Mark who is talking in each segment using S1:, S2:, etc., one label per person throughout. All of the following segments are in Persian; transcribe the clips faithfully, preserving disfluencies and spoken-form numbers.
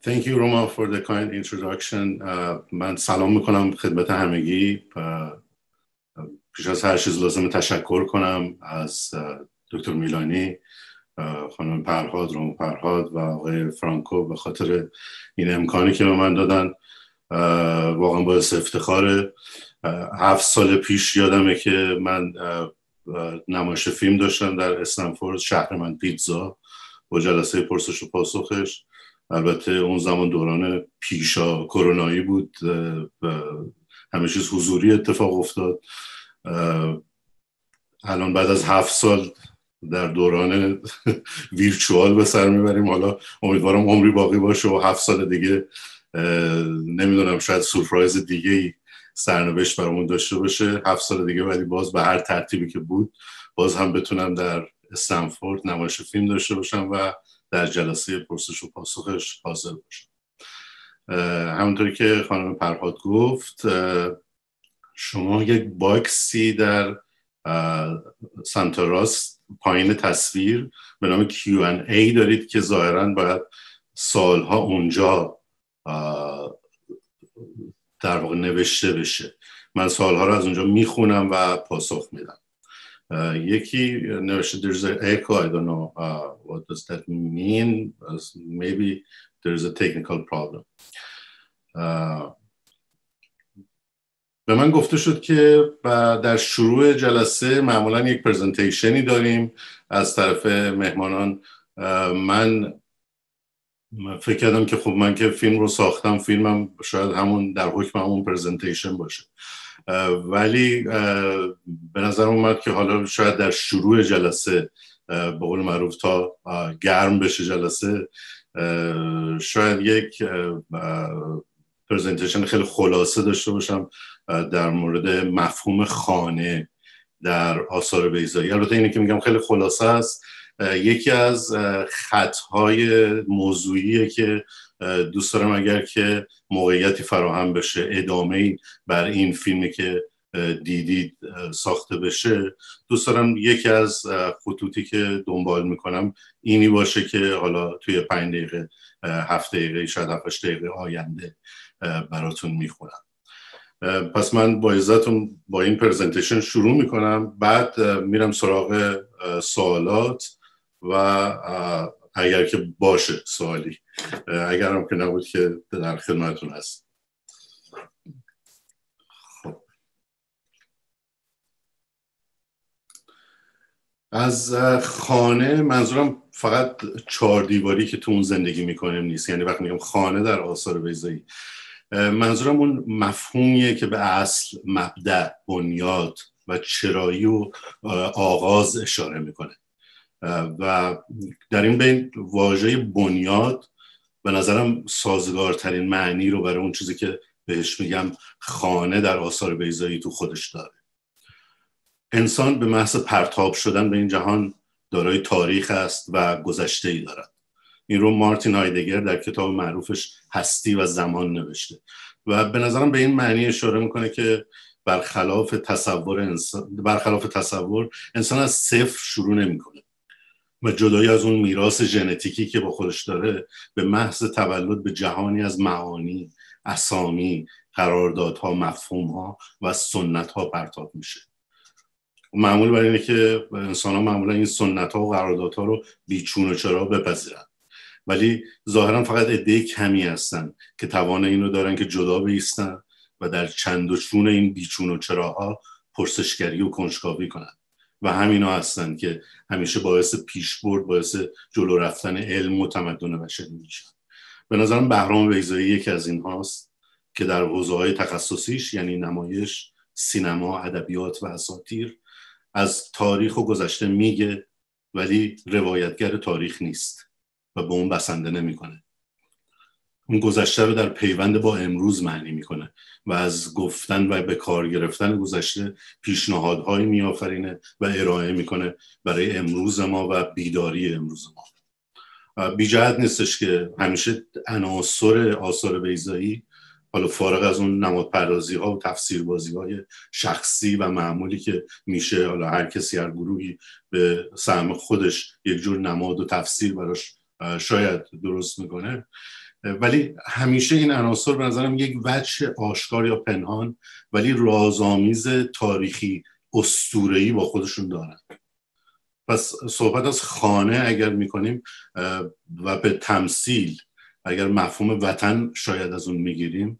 S1: Thank you Roma for the kind introduction. uh, من سلام میکنم خدمت همگی. پیش از هر چیز لازم تشکر کنم از دکتر میلانی، خانم فرهاد، روم فرهاد و آقای فرانکو به خاطر این امکانی که به من دادن. واقعا باعث افتخاره. هفت سال پیش یادمه که من نمایش فیلم داشتم در استنفورد، شهر من پیتزا، با جلسه پرسش و پاسخش. البته اون زمان دوران پیشا کرونایی بود، همه چیز حضوری اتفاق افتاد. الان بعد از هفت سال در دوران ویرچوال به سر میبریم. حالا امیدوارم عمری باقی باشه و هفت سال دیگه نمیدونم شاید سورپرایز دیگه ای سرنوشت برامون داشته باشه. هفت سال دیگه ولی باز به هر ترتیبی که بود باز هم بتونم در استنفورد نمایش فیلم داشته باشم و در جلسه پرسش و پاسخش حاضر باشم. همونطوری که خانم فرهاد گفت، شما یک باکسی در سمت راست پایین تصویر به نام کیو ان ای دارید که ظاهراً باید سالها اونجا در واقع نوشته بشه. من سالها رو از اونجا میخونم و پاسخ میدم. یکی نوشته there's an echo, I don't know uh, what does that mean, maybe there's a technical problem. uh, به من گفته شد که در شروع جلسه معمولا یک پرزنتیشنی داریم از طرف مهمانان. من فکر کردم که خب من که فیلم رو ساختم، فیلمم شاید همون در حکم همون پرزنتیشن باشه، ولی به نظر اومد که حالا شاید در شروع جلسه به قول معروف تا گرم بشه جلسه، شاید یک پرزنتیشن خیلی خلاصه داشته باشم در مورد مفهوم خانه در آثار بیضایی. البته اینه که میگم خیلی خلاصه است، یکی از خطهای موضوعیه که دوست دارم اگر که موقعیتی فراهم بشه ادامه بر این فیلمی که دیدید ساخته بشه. دوست دارم یکی از خطوطی که دنبال میکنم اینی باشه که حالا توی پنج دقیقه، هفت دقیقه، شاید هفت دقیقه آینده براتون میخونم. پس من با عزتون با این پرزنتیشن شروع میکنم، بعد میرم سراغ سوالات و اگر که باشه سوالی، اگر هم که نبود که در خدمتتون هست. خب. از خانه منظورم فقط چهار دیواری که تو اون زندگی میکنیم نیست. یعنی وقتی میگم خانه در آثار بیضایی، منظورم اون مفهومیه که به اصل، مبدأ، بنیاد و چرایی و آغاز اشاره میکنه. و در این بین واژه بنیاد به نظرم سازگارترین معنی رو برای اون چیزی که بهش میگم خانه در آثار بیضایی تو خودش داره. انسان به محض پرتاب شدن به این جهان دارای تاریخ است و گذشته‌ای دارد. این رو مارتین هایدگر در کتاب معروفش هستی و زمان نوشته و به نظرم به این معنی اشاره میکنه که برخلاف تصور انسان برخلاف تصور انسان از صفر شروع نمیکنه و جدایی از اون میراث ژنتیکی که با خودش داره به محض تولد به جهانی از معانی، اسامی، قراردادها، مفهومها و سنتها پرتاب میشه. معمول بر اینه که انسان ها معمولا این سنتها و قراردادها رو بیچون و چرا بپذیرن، ولی ظاهرا فقط عده کمی هستن که توان اینو دارن که جدا بایستن و در چند و چون این بیچون و چراها پرسشگری و کنجکاوی کنن و همینا هستن که همیشه باعث پیشبرد، باعث جلو رفتن علم و تمدن بشری میشن. به نظرم بهرام بیضایی یکی از این هاست که در حوزه‌های تخصصیش، یعنی نمایش، سینما، ادبیات و اساطیر، از تاریخ و گذشته میگه ولی روایتگر تاریخ نیست و به اون بسنده نمیکنه. اون گذشته رو در پیوند با امروز معنی میکنه و از گفتن و به کار گرفتن گذشته پیشنهادهایی میآفرینه و ارائه میکنه برای امروز ما و بیداری امروز ما. بی جهت نیستش که همیشه عناصر آثار بیضایی، حالا فارغ از اون نمادپردازی ها و تفسیر بازی های شخصی و معمولی که میشه، حالا هر کسی، هر گروهی به سهم خودش یک جور نماد و تفسیر براش شاید درست میکنه، ولی همیشه این عناصر به نظرم یک وجه آشکار یا پنهان ولی رازآمیز تاریخی اسطوره‌ای با خودشون دارن. پس صحبت از خانه اگر میکنیم و به تمثیل اگر مفهوم وطن شاید از اون میگیریم،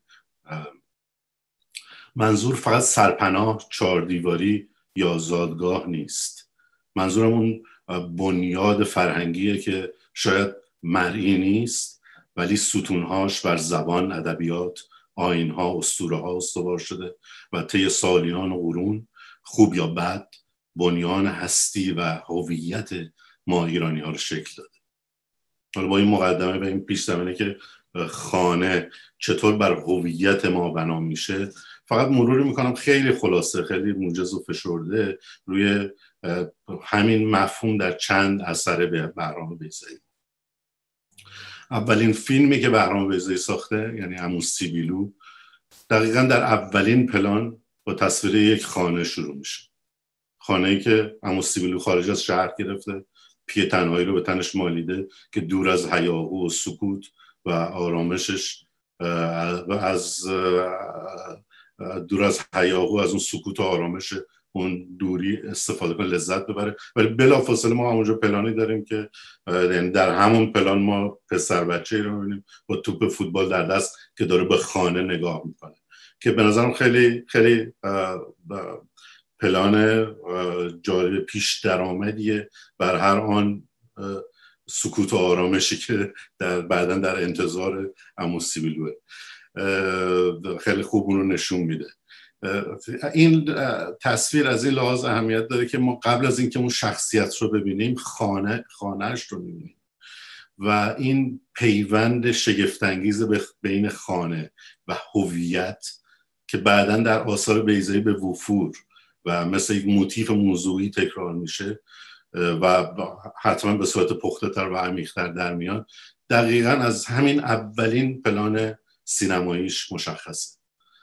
S1: منظور فقط سرپناه، چهاردیواری یا زادگاه نیست. منظورم اون بنیاد فرهنگیه که شاید مرئی نیست ولی ستونهاش بر زبان، ادبیات، آیین‌ها، اسطوره‌ها استوار شده و طی سالیان و قرون خوب یا بد بنیان هستی و هویت ما ایرانی‌ها رو شکل داده. حالا با این مقدمه و این پیش زمینه که خانه چطور بر هویت ما بنا میشه، فقط مروری میکنم خیلی خلاصه، خیلی موجز و فشرده روی همین مفهوم در چند اثر به بهرام بیضایی. اولین فیلمی که بهرام بیضایی ساخته یعنی عمو سیبیلو دقیقاً در اولین پلان با تصویر یک خانه شروع میشه. خانه‌ای که عمو سیبیلو خارج از شهر گرفته، پی تنهایی رو به تنش مالیده که دور از هیاهو و سکوت و آرامشش و از دور از هیاهو، از اون سکوت و آرامش اون دوری استفاده کنه، لذت ببره. ولی بلافاصله ما همونجا پلانی داریم که در همون پلان ما پسر بچه‌ای رو می‌بینیم با توپ فوتبال در دست که داره به خانه نگاه میکنه که به نظرم خیلی خیلی پلان جالب پیش درآمدیه بر هر آن سکوت و آرامشی که در بعداً در انتظار عمو سیبیلوه. خیلی خوب اون رو نشون میده. این تصویر از این لحاظ اهمیت داره که ما قبل از اینکه اون شخصیت رو ببینیم خانه خانه‌اش رو میبینیم و این پیوند شگفت‌انگیز بین خانه و هویت که بعداً در آثار بیضایی به وفور و مثل یک موتیف موضوعی تکرار میشه و حتما به صورت پخته تر و عمیق‌تر در میاد، دقیقاً از همین اولین پلان سینماییش مشخصه.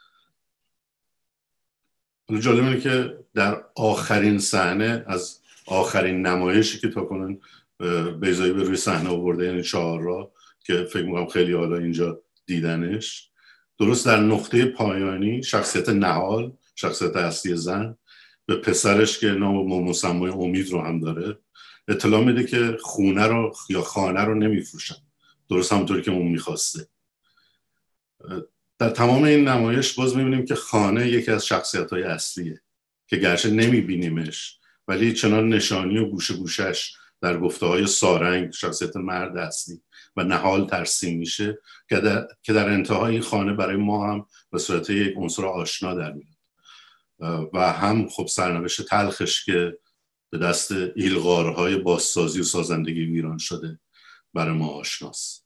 S1: جالب اینه که در آخرین صحنه از آخرین نمایشی که تا کنون بیضایی به روی صحنه آورده، یعنی چهارراه که فکر می‌کنم خیلی حالا اینجا دیدنش، درست در نقطه پایانی شخصیت نهال، شخصیت اصلی زن، به پسرش که نام مسمای امید رو هم داره اطلاع میده که خونه رو یا خانه رو نمیفروشن، درست همونطوری که اون میخواسته. در تمام این نمایش باز میبینیم که خانه یکی از شخصیت‌های اصلیه که گرچه نمیبینیمش ولی چنان نشانی و گوشه گوشش در گفته‌های سارنگ، شخصیت مرد اصلی، و نهال ترسیم میشه که در, که در انتهای این خانه برای ما هم به صورت یک عنصر آشنا در میاد و هم خب سرنوشت تلخش که به دست ایلغارهای بازسازی و سازندگی ویران شده برای ما آشناست.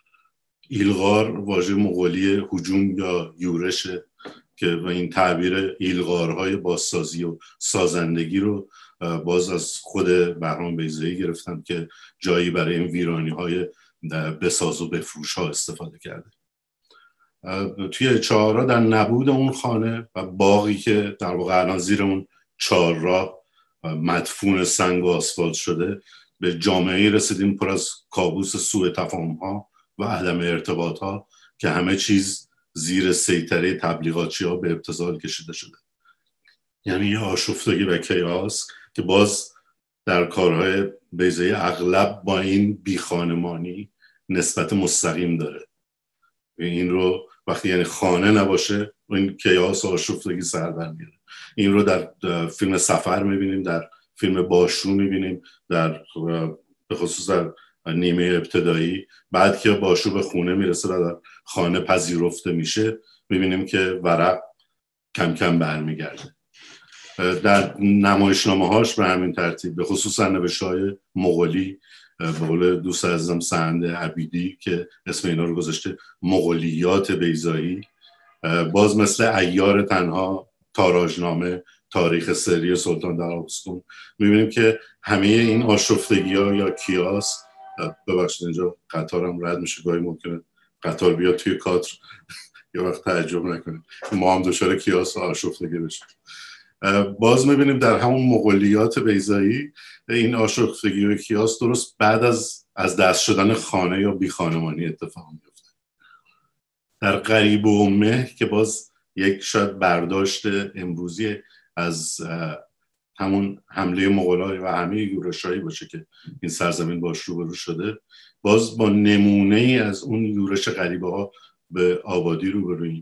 S1: ایلغار واژه مغولی هجوم یا یورشه که و این تعبیر ایلغارهای بازسازی و سازندگی رو باز از خود بهرام بیضایی گرفتم که جایی برای این ویرانی‌های بساز و بفروش ها استفاده کرده. توی چهارراه در نبود اون خانه و باغی که در واقع الان زیر اون چهارراه مدفون سنگ و آسفالت شده، به جامعه‌ای رسیدیم پر از کابوس سوء تفاهم‌ها و عدم ارتباط‌ها که همه چیز زیر سیطره تبلیغاتچی‌ها به ابتذال کشیده شده. یعنی یه آشفتگی و کیاس که باز در کارهای بیضایی اغلب با این بیخانمانی نسبت مستقیم داره. این رو وقتی یعنی خانه نباشه این کیاس و آشفتگی سر در میاره. این رو در فیلم سفر میبینیم، در فیلم باشو میبینیم، در به خصوص در نیمه ابتدایی. بعد که باشو به خونه میرسه و در خانه پذیرفته میشه میبینیم که ورق کم کم برمیگرده. در نمایشنامه‌هاش به همین ترتیب، به خصوص سرنوشت‌های مغولی، به قول دوست عزیزم سهند عبیدی که اسم اینا رو گذاشته مغولیات بیضایی، باز مثل ایار تنها، تاراجنامه، تاریخ سری سلطان در آبسکون، میبینیم که همه این آشفتگی‌ها یا کیاس، ببخشید اینجا قطارم رد میشه، گاهی ممکنه قطار بیاد توی کادر یه وقت تعجب نکنیم ما هم دچار کیاس و آشفتگی بشیم. باز میبینیم در همون مغولیات بیضایی این آشفتگی و کیاس درست بعد از از دست شدن خانه یا بی خانمانی اتفاق میفته. در غریب و امه که باز یک شاید برداشت امروزی از همون حمله مغول‌ها و همه یورش‌هایی باشه که این سرزمین باش روبرو شده، باز با نمونه ای از اون یورش غریبه ها به آبادی روبرویم،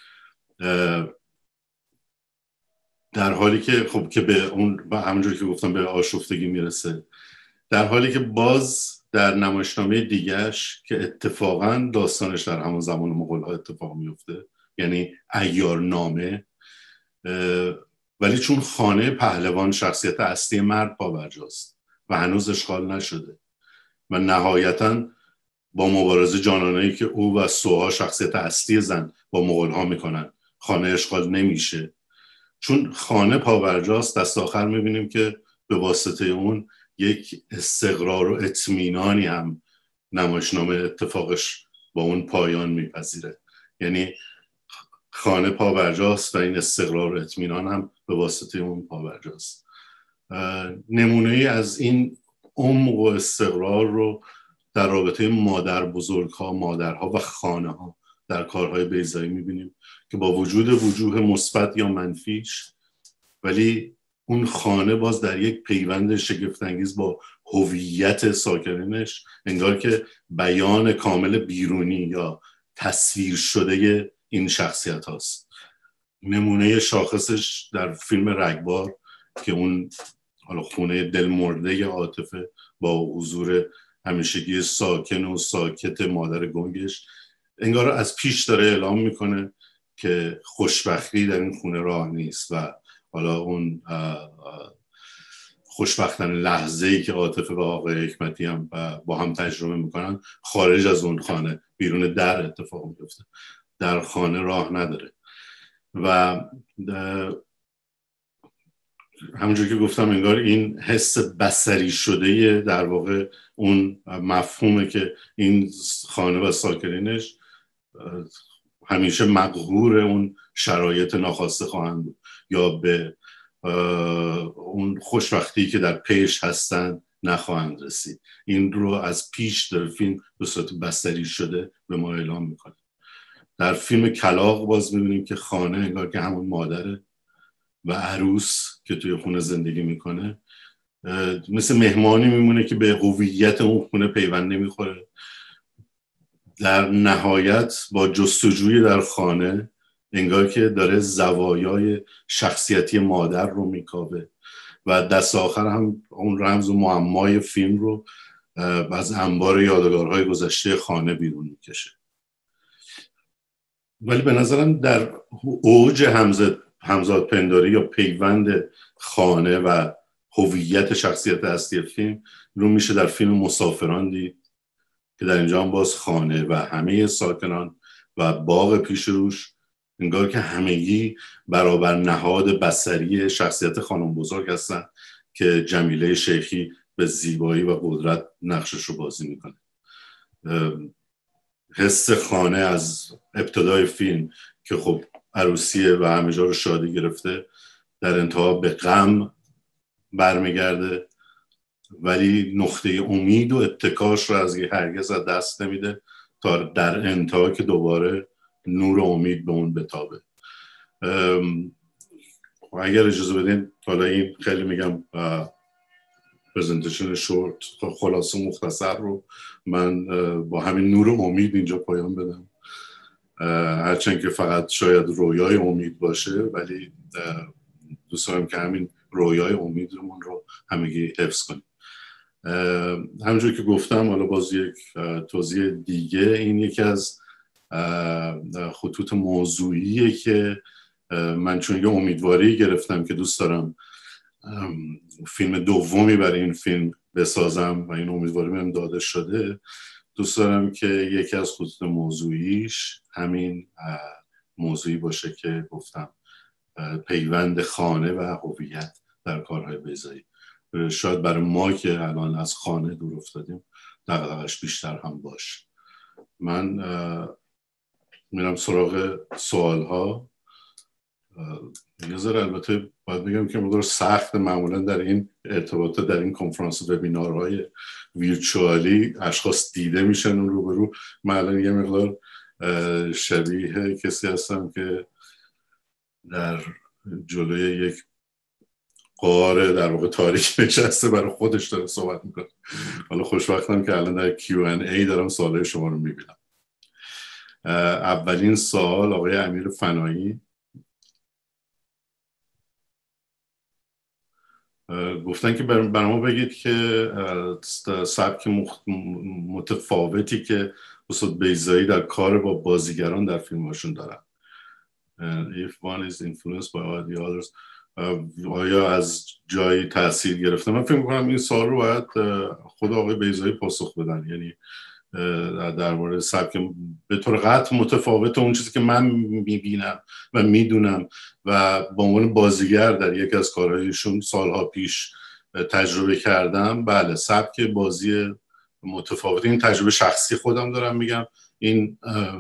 S1: در حالی که خب که به اون همونجوری که گفتم به آشفتگی میرسه، در حالی که باز در نمایشنامه دیگهش که اتفاقا داستانش در همون زمان مغول‌ها اتفاق میفته، یعنی ایار نامه، ولی چون خانه پهلوان شخصیت اصلی مرد پابرجاست و هنوز اشغال نشده و نهایتاً با مبارزه جانانه‌ای که او و سوها شخصیت اصلی زن با مغول‌ها میکنن خانه اشغال نمیشه، چون خانه پابرجاست دست آخر میبینیم که به واسطه اون یک استقرار و اطمینانی هم نمایشنامه اتفاقش با اون پایان میپذیره. یعنی خانه پابرجاست و این استقرار و اطمینان هم به واسطه اون پابرجاست. نمونه ای از این عمق و استقرار رو در رابطه مادر بزرگها، مادرها و خانه ها در کارهای بیضایی میبینیم که با وجود وجوه مثبت یا منفیش، ولی اون خانه باز در یک پیوند شگفت‌انگیز با هویت ساکنینش انگار که بیان کامل بیرونی یا تصویر شده این شخصیت هاست. نمونه شاخصش در فیلم رگبار که اون حالا خونه دلمرده عاطفه با حضور همیشگی ساکن و ساکت مادر گنگش انگار از پیش داره اعلام میکنه که خوشبختی در این خونه راه نیست و حالا اون خوشبختانه لحظه‌ای که عاطفه و آقای حکمتی هم با هم تجربه میکنن خارج از اون خانه بیرون در اتفاق میفته، در خانه راه نداره. و همونجور که گفتم انگار این حس بصری شده در واقع اون مفهومه که این خانه و ساکنینش همیشه مقهور اون شرایط ناخواسته خواهند بود یا به اون خوشبختی که در پیش هستن نخواهند رسید. این رو از پیش در فیلم به صورت بصری شده به ما اعلام میکنه. در فیلم کلاغ باز میبینیم که خانه انگار که همون مادره و عروس که توی خونه زندگی میکنه مثل مهمانی میمونه که به هویت اون خونه پیوند نمیخوره. در نهایت با جستجوی در خانه انگار که داره زوایای شخصیتی مادر رو میکاوه و دست آخر هم اون رمز و معمای فیلم رو از انبار یادگارهای گذشته خانه بیرون میکشه. ولی به نظرم در اوج همزاد همزاد پنداری یا پیوند خانه و هویت شخصیت اصلی فیلم رو میشه در فیلم مسافران دید که در اینجا هم باز خانه و همه ساکنان و باغ پیش روش انگار که همگی برابر نهاد بصری شخصیت خانم بزرگ هستن که جمیله شیخی به زیبایی و قدرت نقشش رو بازی میکنه. حس خانه از ابتدای فیلم که خب عروسیه و همه جا رو شادی گرفته در انتها به غم برمیگرده، ولی نقطه امید و اتکاش رو از هرگز از دست نمیده تا در انتها که دوباره نور و امید به اون بتابه. اگر اجازه بدین حالا این خیلی میگم پرزنتیشن شورت خلاصه مختصر رو من با همین نور و امید اینجا پایان بدم، هرچند که فقط شاید رویای امید باشه، ولی دوست دارم که همین رویای امیدمون رو همگی حفظ کنیم. همونجور که گفتم حالا باز یک توضیح دیگه، این یکی از خطوط موضوعیه که من چون یه امیدواری گرفتم که دوست دارم فیلم دومی برای این فیلم بسازم و این امیدواری بهم داده شده، دوست دارم که یکی از خطوط موضوعیش همین موضوعی باشه که گفتم پیوند خانه و هویت در کارهای بیضایی. شاید برای ما که الان از خانه دور افتادیم دغدغه‌اش بیشتر هم باشه. من میرم سراغ سوال‌ها. یه ذره البته باید بگم که مقدار سخت معمولا در این ارتباطات در این کنفرانس و وبینارهای ویرچوالی اشخاص دیده میشن اون روبرو. من الان یه مقدار شبیه کسی هستم که در جلوی یک قاره در واقع تاریک نشسته برای خودش داره صحبت میکنه. حالا خوشبختم که الان در کیو ان ای دارم سوالای شما رو میبینم. اولین سوال آقای امیر فنایی گفتن که برام بگید که سبک متفاوتی که استاد بیضایی در کار با بازیگران در فیلم‌هاشون دارن. If one is influenced by the others آیا از جایی تاثیر گرفته؟ من فکر می‌کنم این سوال رو باید خود آقای بیضایی پاسخ بدن. یعنی در مورد سبک به طور قطع متفاوت اون چیزی که من میبینم و میدونم و به عنوان بازیگر در یک از کارهایشون سالها پیش تجربه کردم، بله سبک بازی متفاوت، این تجربه شخصی خودم دارم میگم، این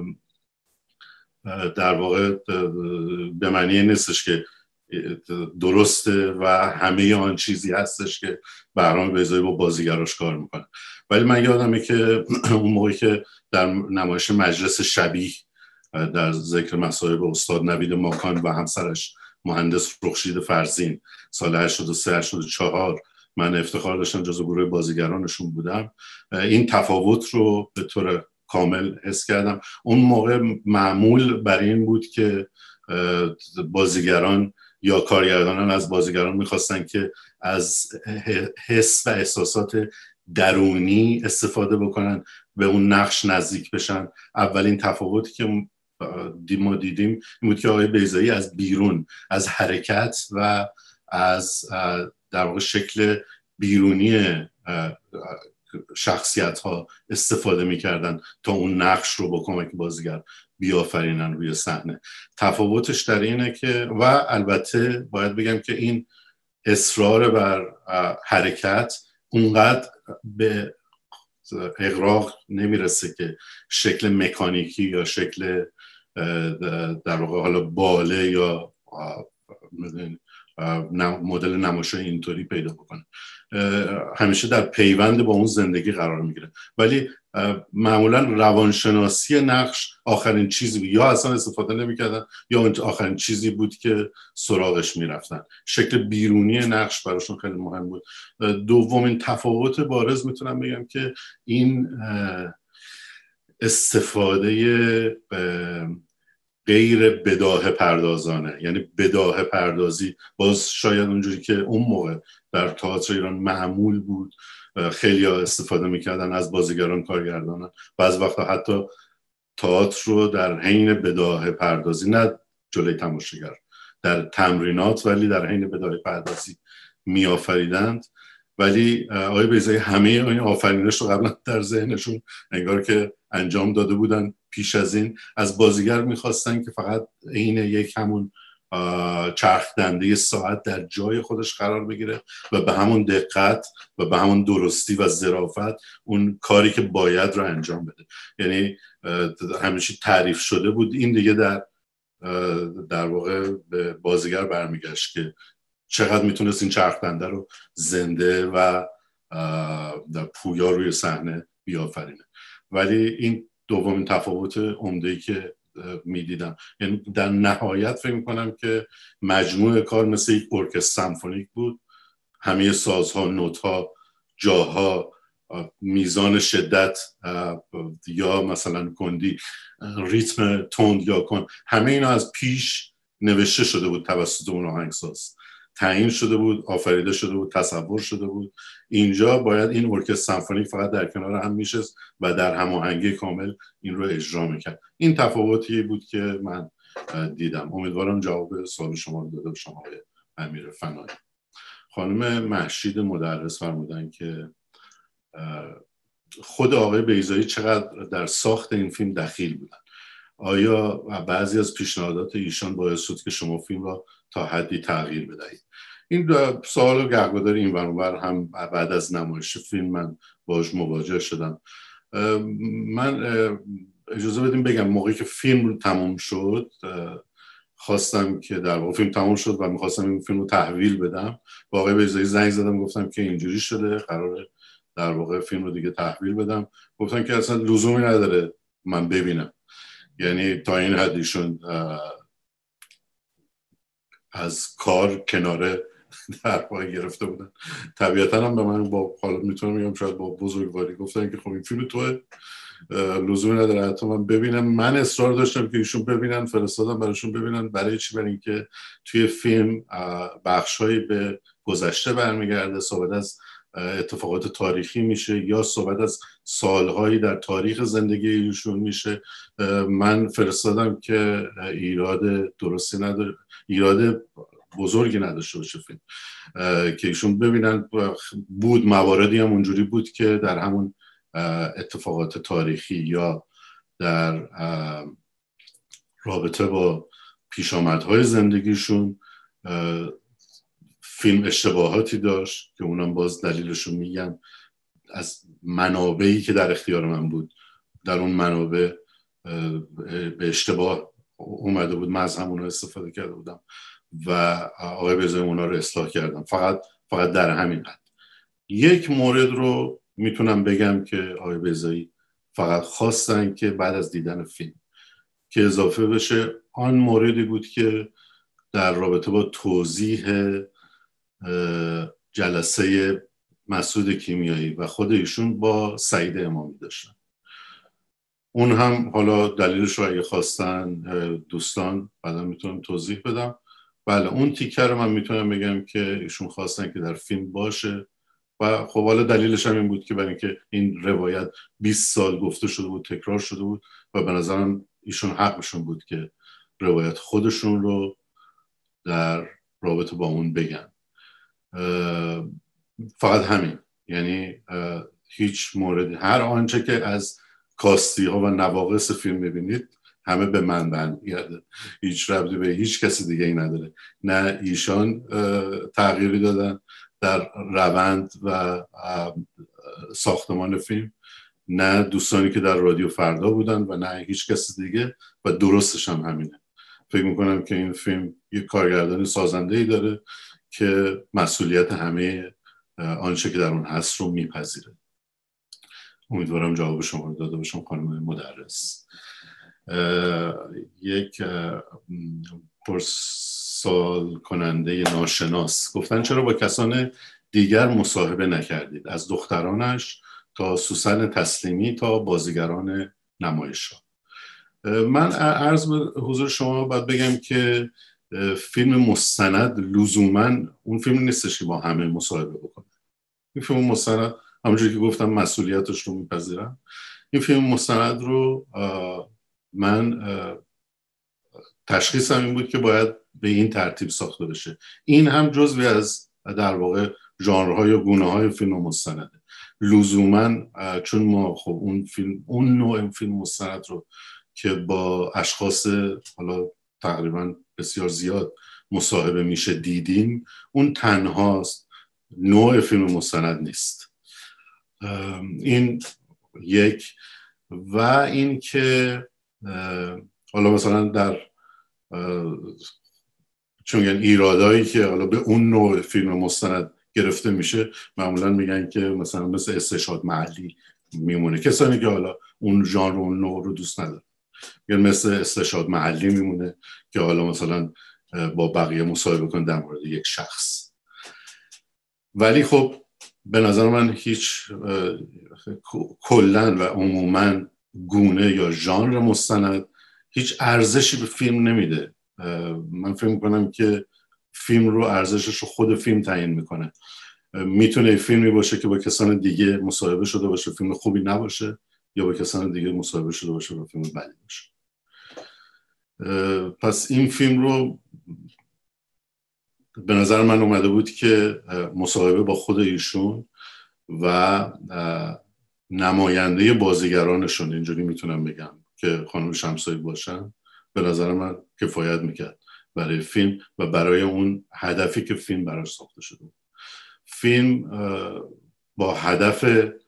S1: در واقع به معنی نیستش که درسته و همه آن چیزی هستش که بهرام بیضایی با بازیگراش کار میکنه. ولی من یادمه که اون موقعی که در نمایش مجلس شبیه در ذکر مصائب استاد نوید ماکان و همسرش مهندس رخشید فرزین سال هشتاد و سه هشتاد و چهار من افتخار داشتم جزو گروه بازیگرانشون بودم، این تفاوت رو به طور کامل حس کردم. اون موقع معمول بر این بود که بازیگران یا کارگردانان از بازیگران میخواستن که از حس و احساسات درونی استفاده بکنن، به اون نقش نزدیک بشن. اولین تفاوتی که ما دیدیم این بود که آقای بیضایی از بیرون، از حرکت و از در واقع شکل بیرونی شخصیت ها استفاده میکردن تا اون نقش رو با کمک بازیگر بیافرینن روی صحنه. تفاوتش در اینه که و البته باید بگم که این اصرار بر حرکت اونقدر به اغراق نمیرسه که شکل مکانیکی یا شکل در واقع حالا باله یا مدل نمایشی اینطوری پیدا بکنه. همیشه در پیوند با اون زندگی قرار میگیره. ولی معمولا روانشناسی نقش آخرین چیزی بود، یا اصلا استفاده نمیکردن یا آخرین چیزی بود که سراغش میرفتن. شکل بیرونی نقش براشون خیلی مهم بود. دومین تفاوت بارز میتونم بگم که این استفاده غیر بداهه پردازانه، یعنی بداهه پردازی باز شاید اونجوری که اون موقع در تئاتر ایران معمول بود خیلی ها استفاده میکردن از بازیگران کارگردانان، بعض وقتا حتی تئاتر رو در حین بداهه پردازی، نه جلوی تماشاگر، در تمرینات ولی در حین بداهه پردازی میآفریدند. ولی آقای بیضایی همه این آفرینش رو قبلا در ذهنشون انگار که انجام داده بودن پیش از این. از بازیگر میخواستن که فقط عین یک همون چرخ دنده ساعت در جای خودش قرار بگیره و به همون دقت و به همون درستی و ظرافت اون کاری که باید رو انجام بده. یعنی همیشه تعریف شده بود این دیگه در در واقع به بازیگر برمیگشت که چقدر میتونست این چرخ دنده رو زنده و در پویا روی صحنه بیافرینه. ولی این دومین تفاوت عمده‌ای که میدیدم، یعنی در نهایت فکر میکنم که مجموع کار مثل یک ارکستر سمفونیک بود. همه سازها، نوت‌ها، جاها، میزان شدت یا مثلا کندی، ریتم تند یا کند، همه اینا از پیش نوشته شده بود توسط اون آهنگساز، تعیین شده بود، آفریده شده بود، تصور شده بود. اینجا باید این ارکستر سمفونیک فقط در کنار هم میشست و در هماهنگی کامل این رو اجرا میکرد. این تفاوتی بود که من دیدم. امیدوارم جواب سوال شما رو داده باشم آقای امیر فنایی. خانم مهشید مدرس فرمودن که خود آقای بیضایی چقدر در ساخت این فیلم دخیل بودن. آیا بعضی از پیشنهادات ایشان باعث شد که شما فیلم را تا حدی تغییر بدهید؟ این سوال و گهگدار این ور هم بعد از نمایش فیلم من باش مواجه شدم. من اجازه بدیم بگم موقعی که فیلم تموم شد خواستم که در واقع فیلم تموم شد و میخواستم این فیلم رو تحویل بدم. با آقای بیضایی زنگ زدم گفتم که اینجوری شده، قراره در واقع فیلم رو دیگه تحویل بدم. گفتن که اصلا لزومی نداره من ببینم. یعنی تا این حد ایشون از کار کناره در پای گرفته بودن. طبیعتا هم به من با حالا میتونم میگم شاید با بزرگواری گفتن که خب این فیلم توه، لزومی نداره حتی من ببینم. من اصرار داشتم که ایشون ببینن، فرستادم براشون ببینن. برای چی؟ برای اینکه توی فیلم بخشایی به گذشته برمیگرده، صحبت از اتفاقات تاریخی میشه یا صحبت از سالهایی در تاریخ زندگی ایشون میشه. من فرستادم که ایراد درستی نداره، ایراد بزرگی نداشته باشه فیلم، که ایشون ببینن. بود مواردی هم اونجوری بود که در همون اتفاقات تاریخی یا در رابطه با پیشامدهای زندگیشون فیلم اشتباهاتی داشت که اونم باز دلیلشو میگم. از منابعی که در اختیار من بود، در اون منابع به اشتباه اومده بود، من از همونها استفاده کرده بودم و آقای بیضایی اونا رو اصلاح کردم. فقط فقط در همین حد. یک مورد رو میتونم بگم که آقای بیضایی فقط خواستن که بعد از دیدن فیلم که اضافه بشه. آن موردی بود که در رابطه با توضیح جلسه مسعود کیمیایی و خود ایشون با سعید امامی داشتن. اون هم حالا دلیلش رو اگه خواستن دوستان بعدا میتونم توضیح بدم. بله اون تیکه رو من میتونم بگم که ایشون خواستن که در فیلم باشه و خب حالا دلیلش هم این بود که برای اینکه این روایت بیست سال گفته شده بود، تکرار شده بود و به نظرم ایشون حقشون بود که روایت خودشون رو در رابطه با اون بگن. فقط همین. یعنی هیچ موردی، هر آنچه که از کاستی ها و نواقص فیلم میبینید همه به من برمیگرده، هیچ ربطی به هیچ کسی دیگه ای نداره. نه ایشان تغییری دادن در روند و ساختمان فیلم، نه دوستانی که در رادیو فردا بودن و نه هیچ کسی دیگه و درستش هم همینه. فکر میکنم که این فیلم یک کارگردانی سازنده ای داره که مسئولیت همه آنچه که در اون هست رو میپذیره. امیدوارم جواب شما رو داده باشم خانم مدرس. یک پرسوال کننده ناشناس گفتن چرا با کسان دیگر مصاحبه نکردید، از دخترانش تا سوسن تسلیمی تا بازیگران نمایشگاه. من عرض به حضور شما باید بگم که فیلم مستند لزوما اون فیلم نیستش که با همه مصاحبه بکنه. این فیلم مستند همونجوری که گفتم مسئولیتش رو میپذیرم. این فیلم مستند رو من تشخیصم این بود که باید به این ترتیب ساخته بشه. این هم جزوی از در واقع ژانرهای و گونه‌های فیلم مستنده. لزوما چون ما خب اون فیلم اون نوع فیلم مستند رو که با اشخاص حالا تقریبا بسیار زیاد مصاحبه میشه دیدیم، اون تنهاست، نوع فیلم مستند نیست. این یک. و این که حالا مثلا در چون میگن ایرادایی که حالا به اون نوع فیلم مستند گرفته میشه معمولا میگن که مثلا مثل استشهاد محلی میمونه. کسانی که حالا اون ژانر و اون نوع رو دوست ندارن میگن مثل استشهاد محلی میمونه که حالا مثلا با بقیه مصاحبه کن در مورد یک شخص. ولی خب به نظر من هیچ کلن و عموما گونه یا ژانر مستند هیچ ارزشی به فیلم نمیده. من فکر میکنم که فیلم رو ارزشش رو خود فیلم تعیین میکنه. میتونه فیلمی باشه که با کسان دیگه مصاحبه شده باشه فیلم خوبی نباشه، یا با کسان دیگه مصاحبه شده باشه و فیلم بدی باشه. پس این فیلم رو به نظر من اومده بود که مصاحبه با خود ایشون و نماینده بازیگرانشون، اینجوری میتونم بگم که خانم شمسایی باشن، به نظر من کفایت میکرد برای فیلم و برای اون هدفی که فیلم براش ساخته شده. فیلم با هدف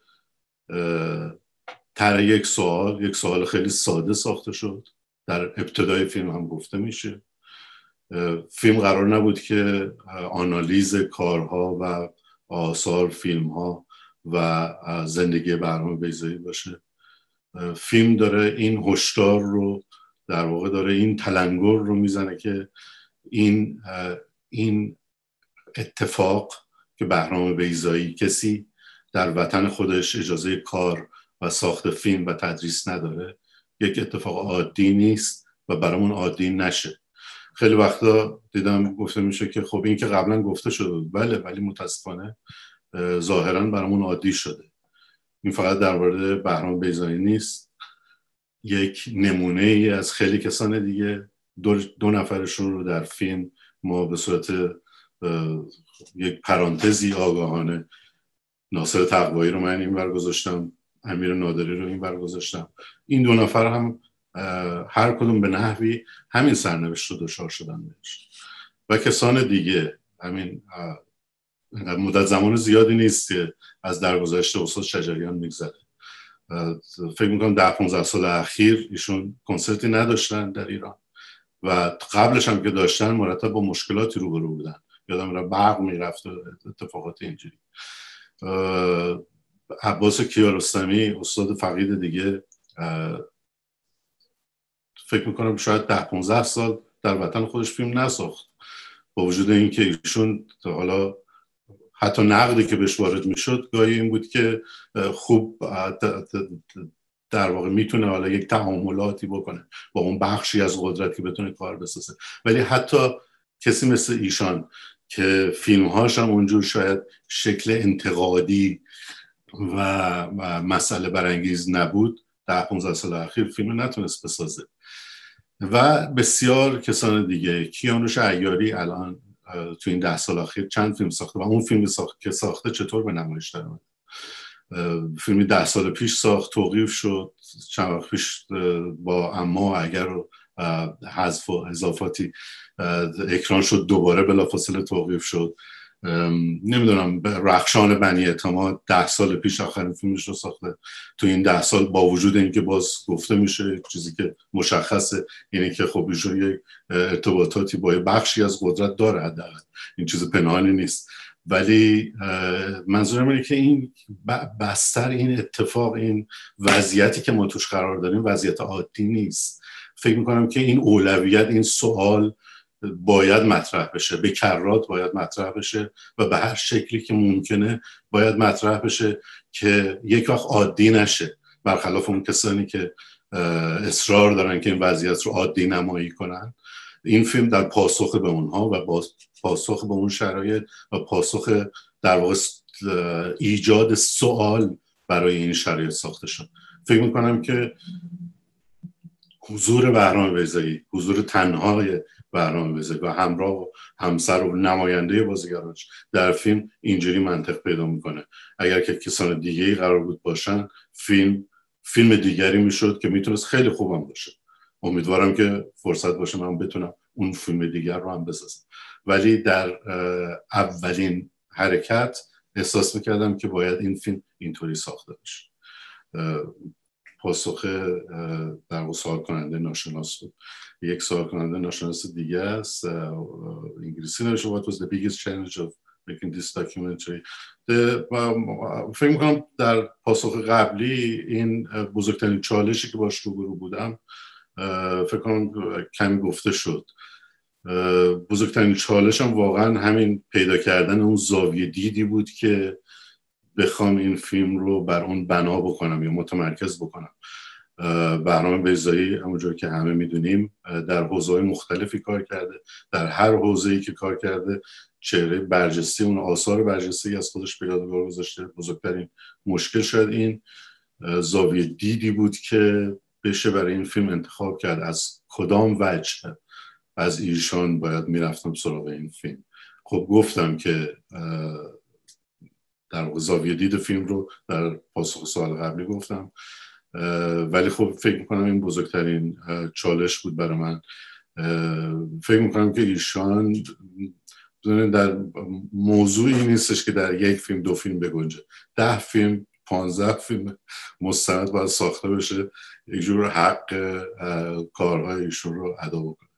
S1: طرح یک سوال، یک سوال خیلی ساده ساخته شد. در ابتدای فیلم هم گفته میشه فیلم قرار نبود که آنالیز کارها و آثار فیلم ها و زندگی بهرام بیضایی باشه. فیلم داره این هشدار رو در واقع داره این تلنگر رو میزنه که این این اتفاق که بهرام بیضایی کسی در وطن خودش اجازه کار و ساخت فیلم و تدریس نداره، یک اتفاق عادی نیست و برامون عادی نشه. خیلی وقتا دیدم گفته میشه که خب این که قبلا گفته شده، بله، ولی متاسفانه ظاهرا برامون عادی شده. این فقط در مورد بهرام بیضایی نیست، یک نمونه ای از خیلی کسان دیگه. دو, دو نفرشون رو در فیلم ما به صورت یک پرانتزی آگاهانه، ناصر تقوایی رو من این ور گذاشتم، امیر نادری رو این ور گذاشتم. این دو نفر هم هر کدوم به نحوی همین سرنوشت رو دچار شدن بهش و کسان دیگه. همین مدت زمان زیادی نیست که از درگذشت استاد شجریان میگذره. فکر میکنم ده پانزده سال اخیر ایشون کنسرتی نداشتن در ایران و قبلش هم که داشتن مرتب با مشکلاتی روبرو بودن. یادم میاد برق میرفت و اتفاقات اینجوری. عباس کیارستمی استاد فقید دیگه فکر میکنم شاید ده پانزده سال در وطن خودش فیلم نساخت، با وجود اینکه ایشون حالا حتی نقدی که بهش وارد میشد گاهی این بود که خوب در واقع میتونه حالا یک تعاملاتی بکنه با اون بخشی از قدرت که بتونه کار بسازه. ولی حتی کسی مثل ایشان که فیلمهاش هم اونجور شاید شکل انتقادی و مسئله برانگیز نبود، ده پانزده سال اخیر فیلم نتونست بسازه. و بسیار کسان دیگه، کیانوش عیاری الان تو این ده سال اخیر چند فیلم ساخته و اون فیلم ساخت که ساخته چطور به نمایش در اومد. فیلمی ده سال پیش ساخت، توقیف شد، چند وقت پیش با اما و اگر و حذف و اضافاتی اکران شد، دوباره بلافاصله توقیف شد. نمیدونم رخشان بنی اعتماد ده سال پیش آخرین فیلمش رو ساخته. تو این ده سال با وجود اینکه باز گفته میشه چیزی که مشخصه اینه که خب ایشون یک ارتباطاتی با بخشی از قدرت داره، حداقل این چیز پنهانی نیست. ولی منظورم اینه که این بستر این اتفاق، این وضعیتی که ما توش قرار داریم وضعیت عادی نیست. فکر میکنم که این اولویت، این سوال باید مطرح بشه، به کرات باید مطرح بشه و به هر شکلی که ممکنه باید مطرح بشه که یک وقت عادی نشه، برخلاف اون کسانی که اصرار دارن که این وضعیت رو عادی نمایی کنن. این فیلم در پاسخ به اونها و پاسخ به اون شرایط و پاسخ در واقع ایجاد سوال برای این شرایط ساخته شد. فکر میکنم که حضور بهرام بیضایی، حضور تنهای بهرام بیضایی و همراه و همسر و نماینده بازیگراش در فیلم اینجوری منطق پیدا میکنه. اگر که کسان دیگه‌ای قرار بود باشن، فیلم فیلم دیگری میشد که میتونست خیلی خوبم باشه. امیدوارم که فرصت باشه من بتونم اون فیلم دیگر رو هم بسازم. ولی در اولین حرکت احساس میکردم که باید این فیلم اینطوری ساخته بشه. پاسخ در واقع سوال کننده ناشناس بود. یک سوال کننده ناشناس دیگه است، انگلیسی نوشته: What was the biggest challenge of making this documentary؟ فکر میکنم در پاسخ قبلی این بزرگترین چالشی که باش روبرو بودم فکر کنم کمی گفته شد. بزرگترین چالشم واقعا همین پیدا کردن اون زاویه دیدی بود که بخوام این فیلم رو بر اون بنا بکنم یا متمرکز بکنم. بهرام بیضایی همونجور که همه میدونیم در حوزه‌های مختلفی کار کرده، در هر حوزه‌ای که کار کرده چهره برجسته، اون آثار برجسته از خودش به یادگار گذاشته. بزرگترین مشکل شاید این زاویه دیدی بود که بشه برای این فیلم انتخاب کرد، از کدام وجه از ایشان باید میرفتم سراغ این فیلم. خب گفتم که در واقع زاویه دید فیلم رو در پاسخ سوال قبلی گفتم، ولی خب فکر میکنم این بزرگترین چالش بود برای من. فکر میکنم که ایشان در موضوعی نیستش که در یک فیلم دو فیلم بگنجه. ده فیلم، پانزده فیلم مستند باید ساخته بشه یک جور حق کارهای ایشون رو ادا بکنه.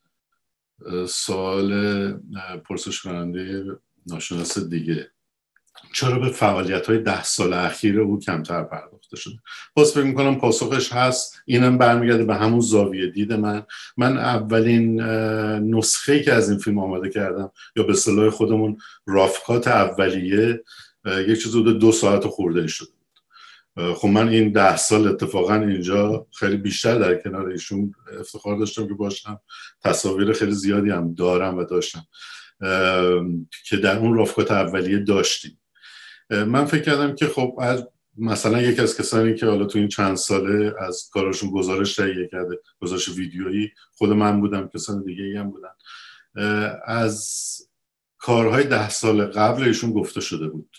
S1: سوال پرسش کننده ناشناس دیگه: چرا به فعالیت‌های ده سال اخیر او کمتر پرداخته شده. باز فکر می‌کنم پاسخش هست. اینم برمیگرده به همون زاویه دید من. من اولین نسخه‌ای که از این فیلم آماده کردم، یا به اصطلاح خودمون رافکات اولیه، یک چیز حدود دو ساعت خورده شده. خب من این ده سال اتفاقا اینجا خیلی بیشتر در کنار ایشون افتخار داشتم که باشم. تصاویر خیلی زیادی هم دارم و داشتم که در اون رافکات اولیه داشتیم. من فکر کردم که خب مثلا یکی از کسانی که حالا تو این چند ساله از کاراشون گزارش تهیه کرده، گزارش ویدیویی، خود من بودم، کسان دیگه ای هم بودن، از کارهای ده سال قبل ایشون گفته شده بود.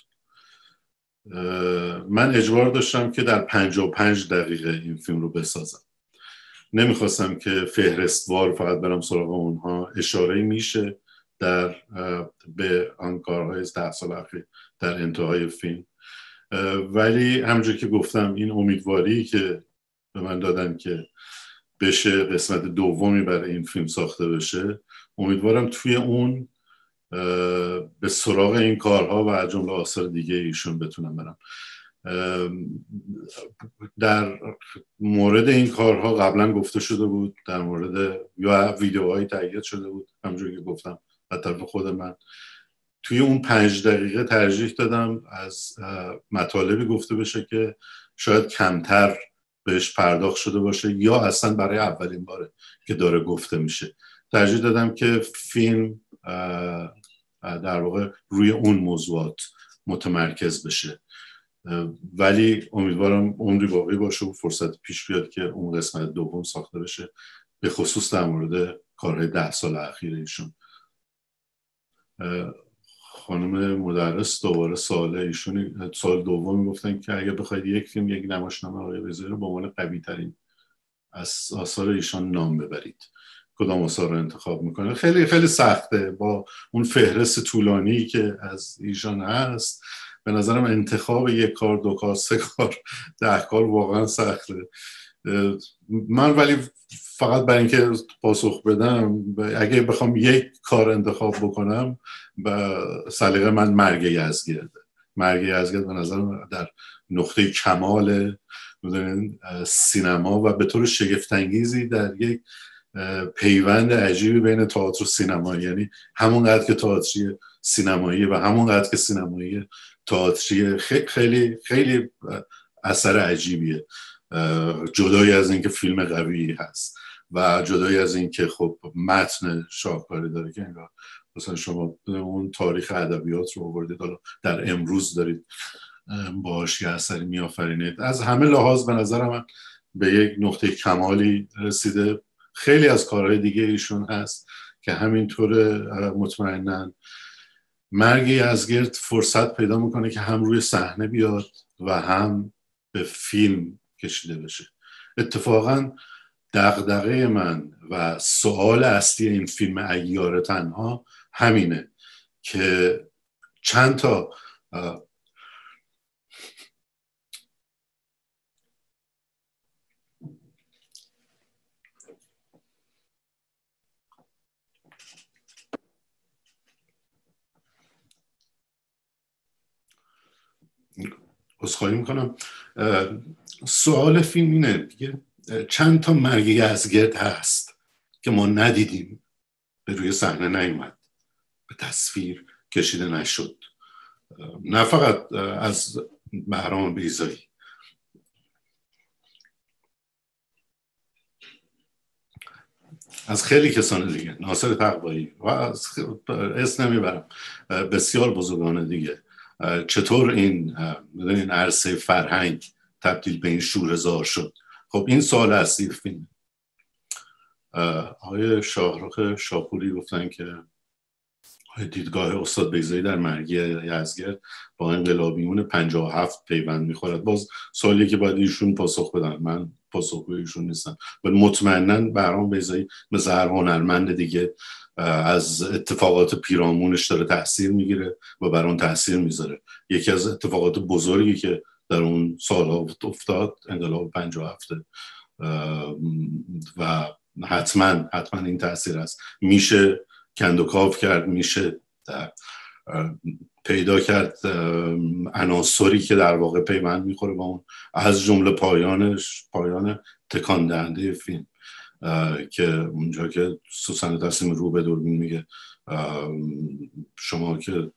S1: من اجبار داشتم که در پنجاه و پنج دقیقه این فیلم رو بسازم. نمیخواستم که فهرستوار فقط برم سراغ اونها. اشاره میشه در به آن کارهای ده سال اخیر در انتهای فیلم، ولی همونجور که گفتم این امیدواری که به من دادن که بشه قسمت دومی برای این فیلم ساخته بشه، امیدوارم توی اون به سراغ این کارها و از جمله آثار دیگه ایشون بتونم برم. در مورد این کارها قبلا گفته شده بود، در مورد یا ویدیوهایی تهیه شده بود، همونجوری که گفتم از طرف خود من. توی اون پنج دقیقه ترجیح دادم از مطالبی گفته بشه که شاید کمتر بهش پرداخت شده باشه یا اصلا برای اولین باره که داره گفته میشه. ترجیح دادم که فیلم در واقع روی اون موضوعات متمرکز بشه، ولی امیدوارم عمری باقی باشه و فرصت پیش بیاد که اون قسمت دوم ساخته بشه، به خصوص در مورد کارهای ده سال اخیر ایشون. خانم مدرس دوباره سوال ایشون، سال دوم گفتن که اگه بخواید یک فیلم، یک نمایشنامه آقای بیضایی رو به عنوان قوی ترین از آثار ایشان نام ببرید، کدام آثار رو انتخاب میکنه؟ خیلی خیلی سخته با اون فهرست طولانی که از ایشان هست. به نظرم انتخاب یک کار، دو کار، سه کار، ده کار واقعا سخته. من ولی فقط برای اینکه پاسخ بدم، اگه بخوام یک کار انتخاب بکنم، به سلیقه من مرگ یزگرده. مرگ یزگرد به نظرم در نقطه کمال سینما و به طور شگفت‌انگیزی در یک پیوند عجیبی بین تئاتر و سینما، یعنی همونقدر که تئاتری سینمایی و همونقدر که سینمایی تئاتری، خیلی خیلی اثر عجیبیه، جدای از اینکه فیلم قوی هست و جدای از اینکه خب متن شاهکاری داره که انگار مثلا شما اون تاریخ ادبیات رو آوردید در امروز دارید باهاش یه اثری میآفرینید. از همه لحاظ به نظر من به یک نقطه کمالی رسیده. خیلی از کارهای دیگه ایشون هست که همینطور مطمئناً مرگ یزگرد فرصت پیدا میکنه که هم روی صحنه بیاد و هم به فیلم کشیده بشه. اتفاقاً دغدغه من و سوال اصلی این فیلم ایار تنها همینه که چند تا عذرخواهی میکنم، سوال فیلم اینه دیگه، چند تا مرگ یزگرد هست که ما ندیدیم، به روی صحنه نیومد، به تصویر کشیده نشد، نه فقط از بهرام بیزایی، از خیلی کسان دیگه، ناصر تقوایی و از اسم نمیبرم، بسیار بزرگان دیگه. چطور این این عرصه فرهنگ تبدیل به این شوره‌زار شد؟ خب این سوال اصلی فیلم. آقای شاهرخ شاپوری گفتن که دیدگاه استاد بیزایی در مرگ یزگرد با انقلابیون پنجاه و هفت پیوند میخورد. باز سوالی که باید ایشون پاسخ بدن، من پاسخگوی ایشون نیستم، ولی مطمئناً بهرام بیزایی مثل هر هنرمند دیگه از اتفاقات پیرامونش داره تاثیر میگیره و بر اون تاثیر میذاره. یکی از اتفاقات بزرگی که در اون سالها افتاد انقلاب پنجاه و هفت و حتما حتما این تاثیر هست. میشه کندوکاو کرد، میشه پیدا کرد عناصری که در واقع پیوند میخوره با اون، از جمله پایانش پایان تکان دهنده فیلم که اونجا که سوسن تسلیم رو به دوربین میگه شما که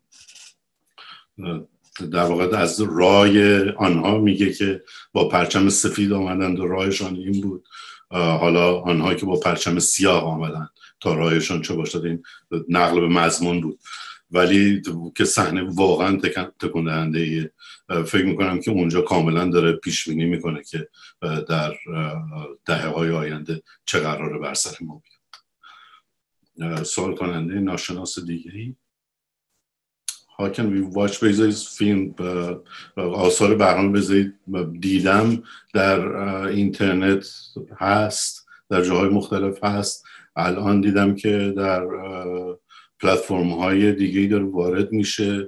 S1: در واقع از رای آنها میگه که با پرچم سفید آمدند و رایشان این بود، حالا آنها که با پرچم سیاه آمدند تا رایشان چه باشد. این نقل به مضمون بود، ولی که صحنه واقعا تکان دهنده. فکر میکنم که اونجا کاملا داره پیش بینی میکنه که در دهه‌های آینده چه قراره بر سر ما بیاد. سوال کننده ناشناس دیگه‌ای. How can we watch Beyzaie's film؟ آثار بهرام بیضایی دیدم در اینترنت هست، در جاهای مختلف هست. الان دیدم که در پلتفرم های دیگه‌ای داره وارد میشه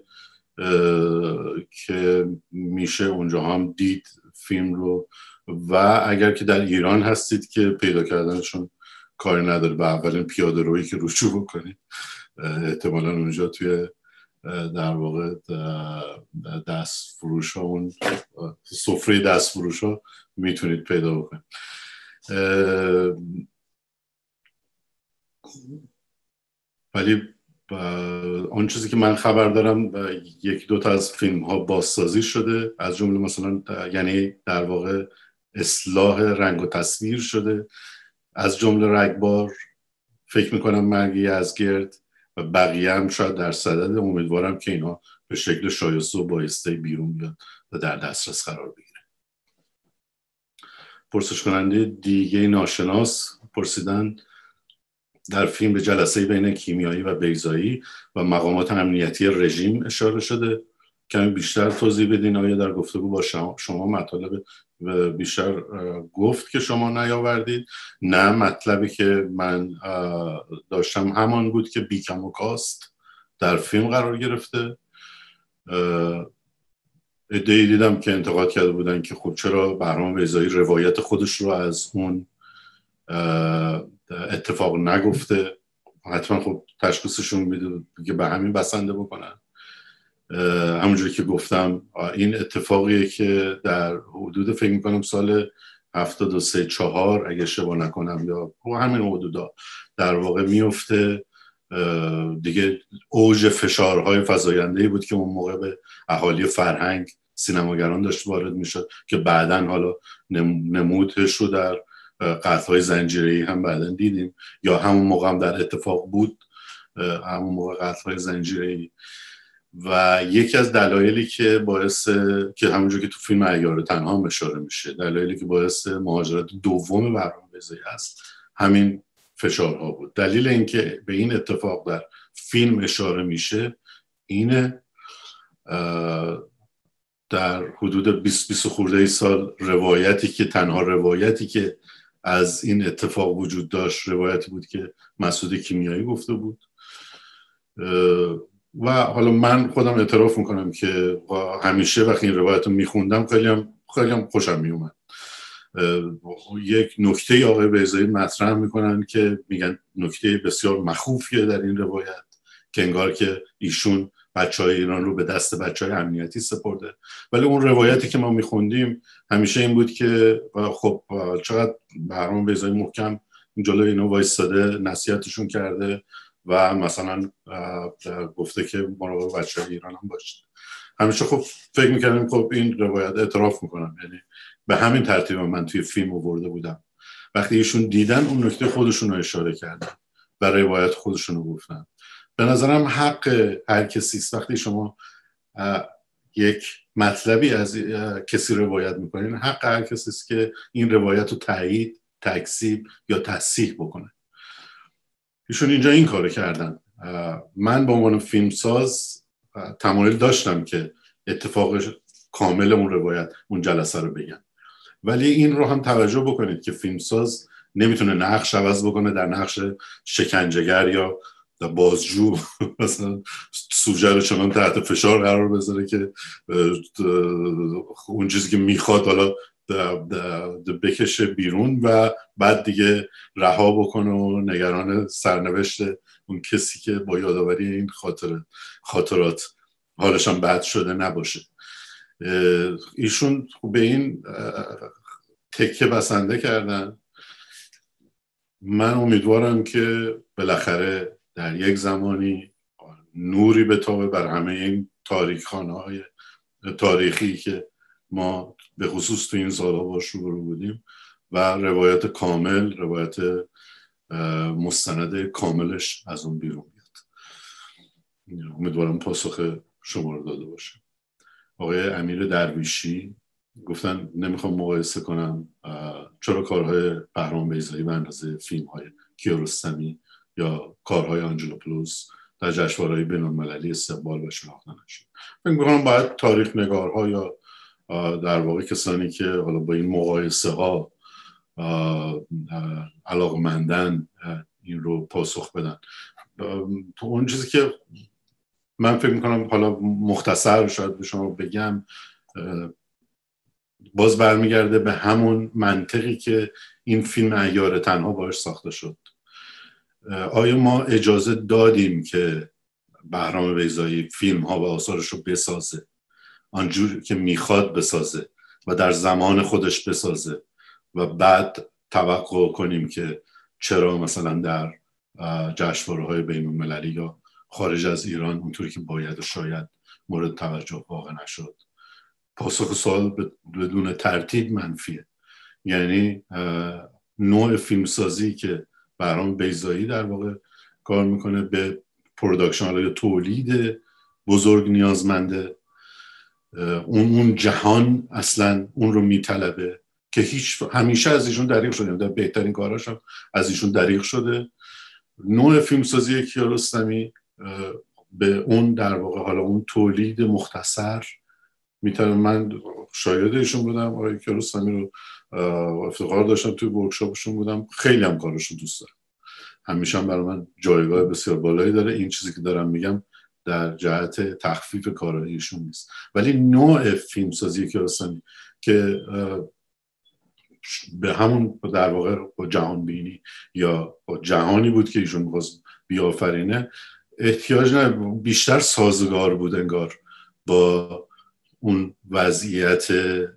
S1: که میشه اونجا هم دید فیلم رو، و اگر که در ایران هستید که پیدا کردنشون کاری نداره، به اولین پیاده رویی که رجوع بکنید احتمالاً اونجا توی در واقع دست فروش ها، اون سفره دست فروش ها میتونید پیدا بکنید. ولی اون چیزی که من خبر دارم یک دو تا از فیلم ها بازسازی شده، از جمله مثلا یعنی در واقع اصلاح رنگ و تصویر شده، از جمله رگبار، فکر میکنم مرگ یزدگرد و بقیه هم شاید در صدد. امیدوارم که اینا به شکل شایسته و بایسته بیرون بیاد و در دسترس قرار بگیره. پرسش کننده دیگه ناشناس پرسیدن در فیلم به جلسه بین کیمیایی و بیضایی و مقامات امنیتی رژیم اشاره شده، کمی بیشتر توضیح بدین. آیا در گفتگو با شما, شما مطالب بیشتر گفت که شما نیاوردید؟ نه، مطلبی که من داشتم همان بود که بیکم و کاست در فیلم قرار گرفته. ادعای دیدم که انتقاد کرده بودن که خب چرا بهرام بیضایی روایت خودش رو از اون اتفاق نگفته، حتما خب تشخیصشون میده که به همین بسنده بکنن. همونجوری که گفتم این اتفاقیه که در حدود فکر میکنم سال هفتاد و سه چهار اگه اشتباه نکنم یا همین حدودا در واقع میفته. دیگه اوج فشارهای فزاینده‌ای بود که اون موقع به اهالی فرهنگ، سینماگران داشت وارد میشد که بعداً حالا نمودش رو در قتل‌های زنجیره‌ای هم بعداً دیدیم، یا همون موقع هم در اتفاق بود، همون موقع قتل‌های زنجیره‌ای. و یکی از دلایلی که باعث که همونجور که تو فیلم ایار تنها هم اشاره میشه، دلایلی که باعث مهاجرت دوم بهرام بیضایی است همین فشارها بود. دلیل اینکه به این اتفاق در فیلم اشاره میشه اینه در حدود بیست بیست خورده سال روایتی که تنها روایتی که از این اتفاق وجود داشت روایتی بود که مسعود کیمیایی گفته بود. و حالا من خودم اعتراف میکنم که همیشه وقتی این روایت رو میخوندم خیلی هم, خیلی هم خوشم میومد. یک نکته آقای بیضایی مطرح میکنن که میگن نکته بسیار مخوفیه در این روایت که انگار که ایشون بچهای ایران رو به دست بچهای امنیتی سپرده، ولی اون روایتی که ما میخوندیم همیشه این بود که خب چقدر بهرام بیضایی محکم جلوی اینا وایستاده، نصیحتشون کرده و مثلا گفته که مراقب بچه‌های ایران هم باشید. همیشه خب فکر میکردم خب این روایت اعتراف میکنم، یعنی به همین ترتیب من توی فیلم آورده بودم. وقتی ایشون دیدن اون نکته خودشون رو اشاره کردن و روایت خودشون رو گفتن. به نظرم حق هر کسی است وقتی شما یک مطلبی از کسی روایت میکنین، حق هر کسی است که این روایت رو تایید، تکذیب یا تصحیح بکنه. ایشون اینجا این کارو کردن. من به عنوان فیلمساز تمایل داشتم که اتفاق کامل اون روایت اون جلسه رو بگم، ولی این رو هم توجه بکنید که فیلمساز نمیتونه نقش عوض بکنه در نقش شکنجهگر یا بازجو، مثلا سوژه رو چنان تحت فشار قرار بذاره که اون چیزی که میخواد حالا بکشه بیرون و بعد دیگه رها بکنه و نگران سرنوشت اون کسی که با یادآوری این خاطر خاطرات حالش هم بد شده نباشه. ایشون به این تکه بسنده کردن. من امیدوارم که بالاخره در یک زمانی نوری بتابه بر همه این تاریخ‌خانه‌های تاریخی که ما به خصوص تو این سالها باش روبرو بودیم و روایت کامل، روایت مستند کاملش از اون بیرون بیاد. امیدوارم پاسخ شما رو داده باشه. آقای امیر درویشی گفتن نمیخوام مقایسه کنم چرا کارهای بهرام بیزایی به اندازه فیلم‌های کیارستمی یا کارهای آنجلوپولوس در جشنواره‌های بین‌المللی استقبال و شناخته نشد. فکر می‌کنم باید تاریخ نگارها یا در واقع کسانی که حالا با این مقایسه ها علاقمندن این رو پاسخ بدن. تو اون چیزی که من فکر میکنم حالا مختصر شاید به شما بگم، باز برمیگرده به همون منطقی که این فیلم ایار تنها باش ساخته شد. آیا ما اجازه دادیم که بهرام بیزایی فیلم ها و آثارش رو بسازه آنجور که میخواد بسازه و در زمان خودش بسازه و بعد توقع کنیم که چرا مثلا در جشنواره‌های بین‌المللی یا خارج از ایران اونطوری که باید و شاید مورد توجه واقع نشد؟ پاسخ سوال بدون ترتیب منفیه. یعنی نوع فیلمسازی که بهرام بیزایی در واقع کار میکنه به پروداکشن یا تولید بزرگ نیازمنده، اون اون جهان اصلا اون رو میطلبه که هیچ همیشه از ایشون دریغ شده، در بهترین کاراش هم از ایشون دریغ شده. نوع فیلمسازی کیارستمی به اون در واقع حالا اون تولید مختصر میتونم، من شاید ایشون بودم، آقای کیارستمی رو افتخار داشتم توی ورکشاپشون بودم، خیلی هم کارش رو دوست دارم، همیشه هم برای من جایگاه بسیار بالایی داره. این چیزی که دارم میگم در جهت تخفیف کارهای ایشون نیست، ولی نوع فیلمسازی کیارستمی که به همون در واقع با جهان بینی یا با جهانی بود که ایشون می‌خواست بیافرینه احتیاج نه، بیشتر سازگار بود انگار با اون وضعیت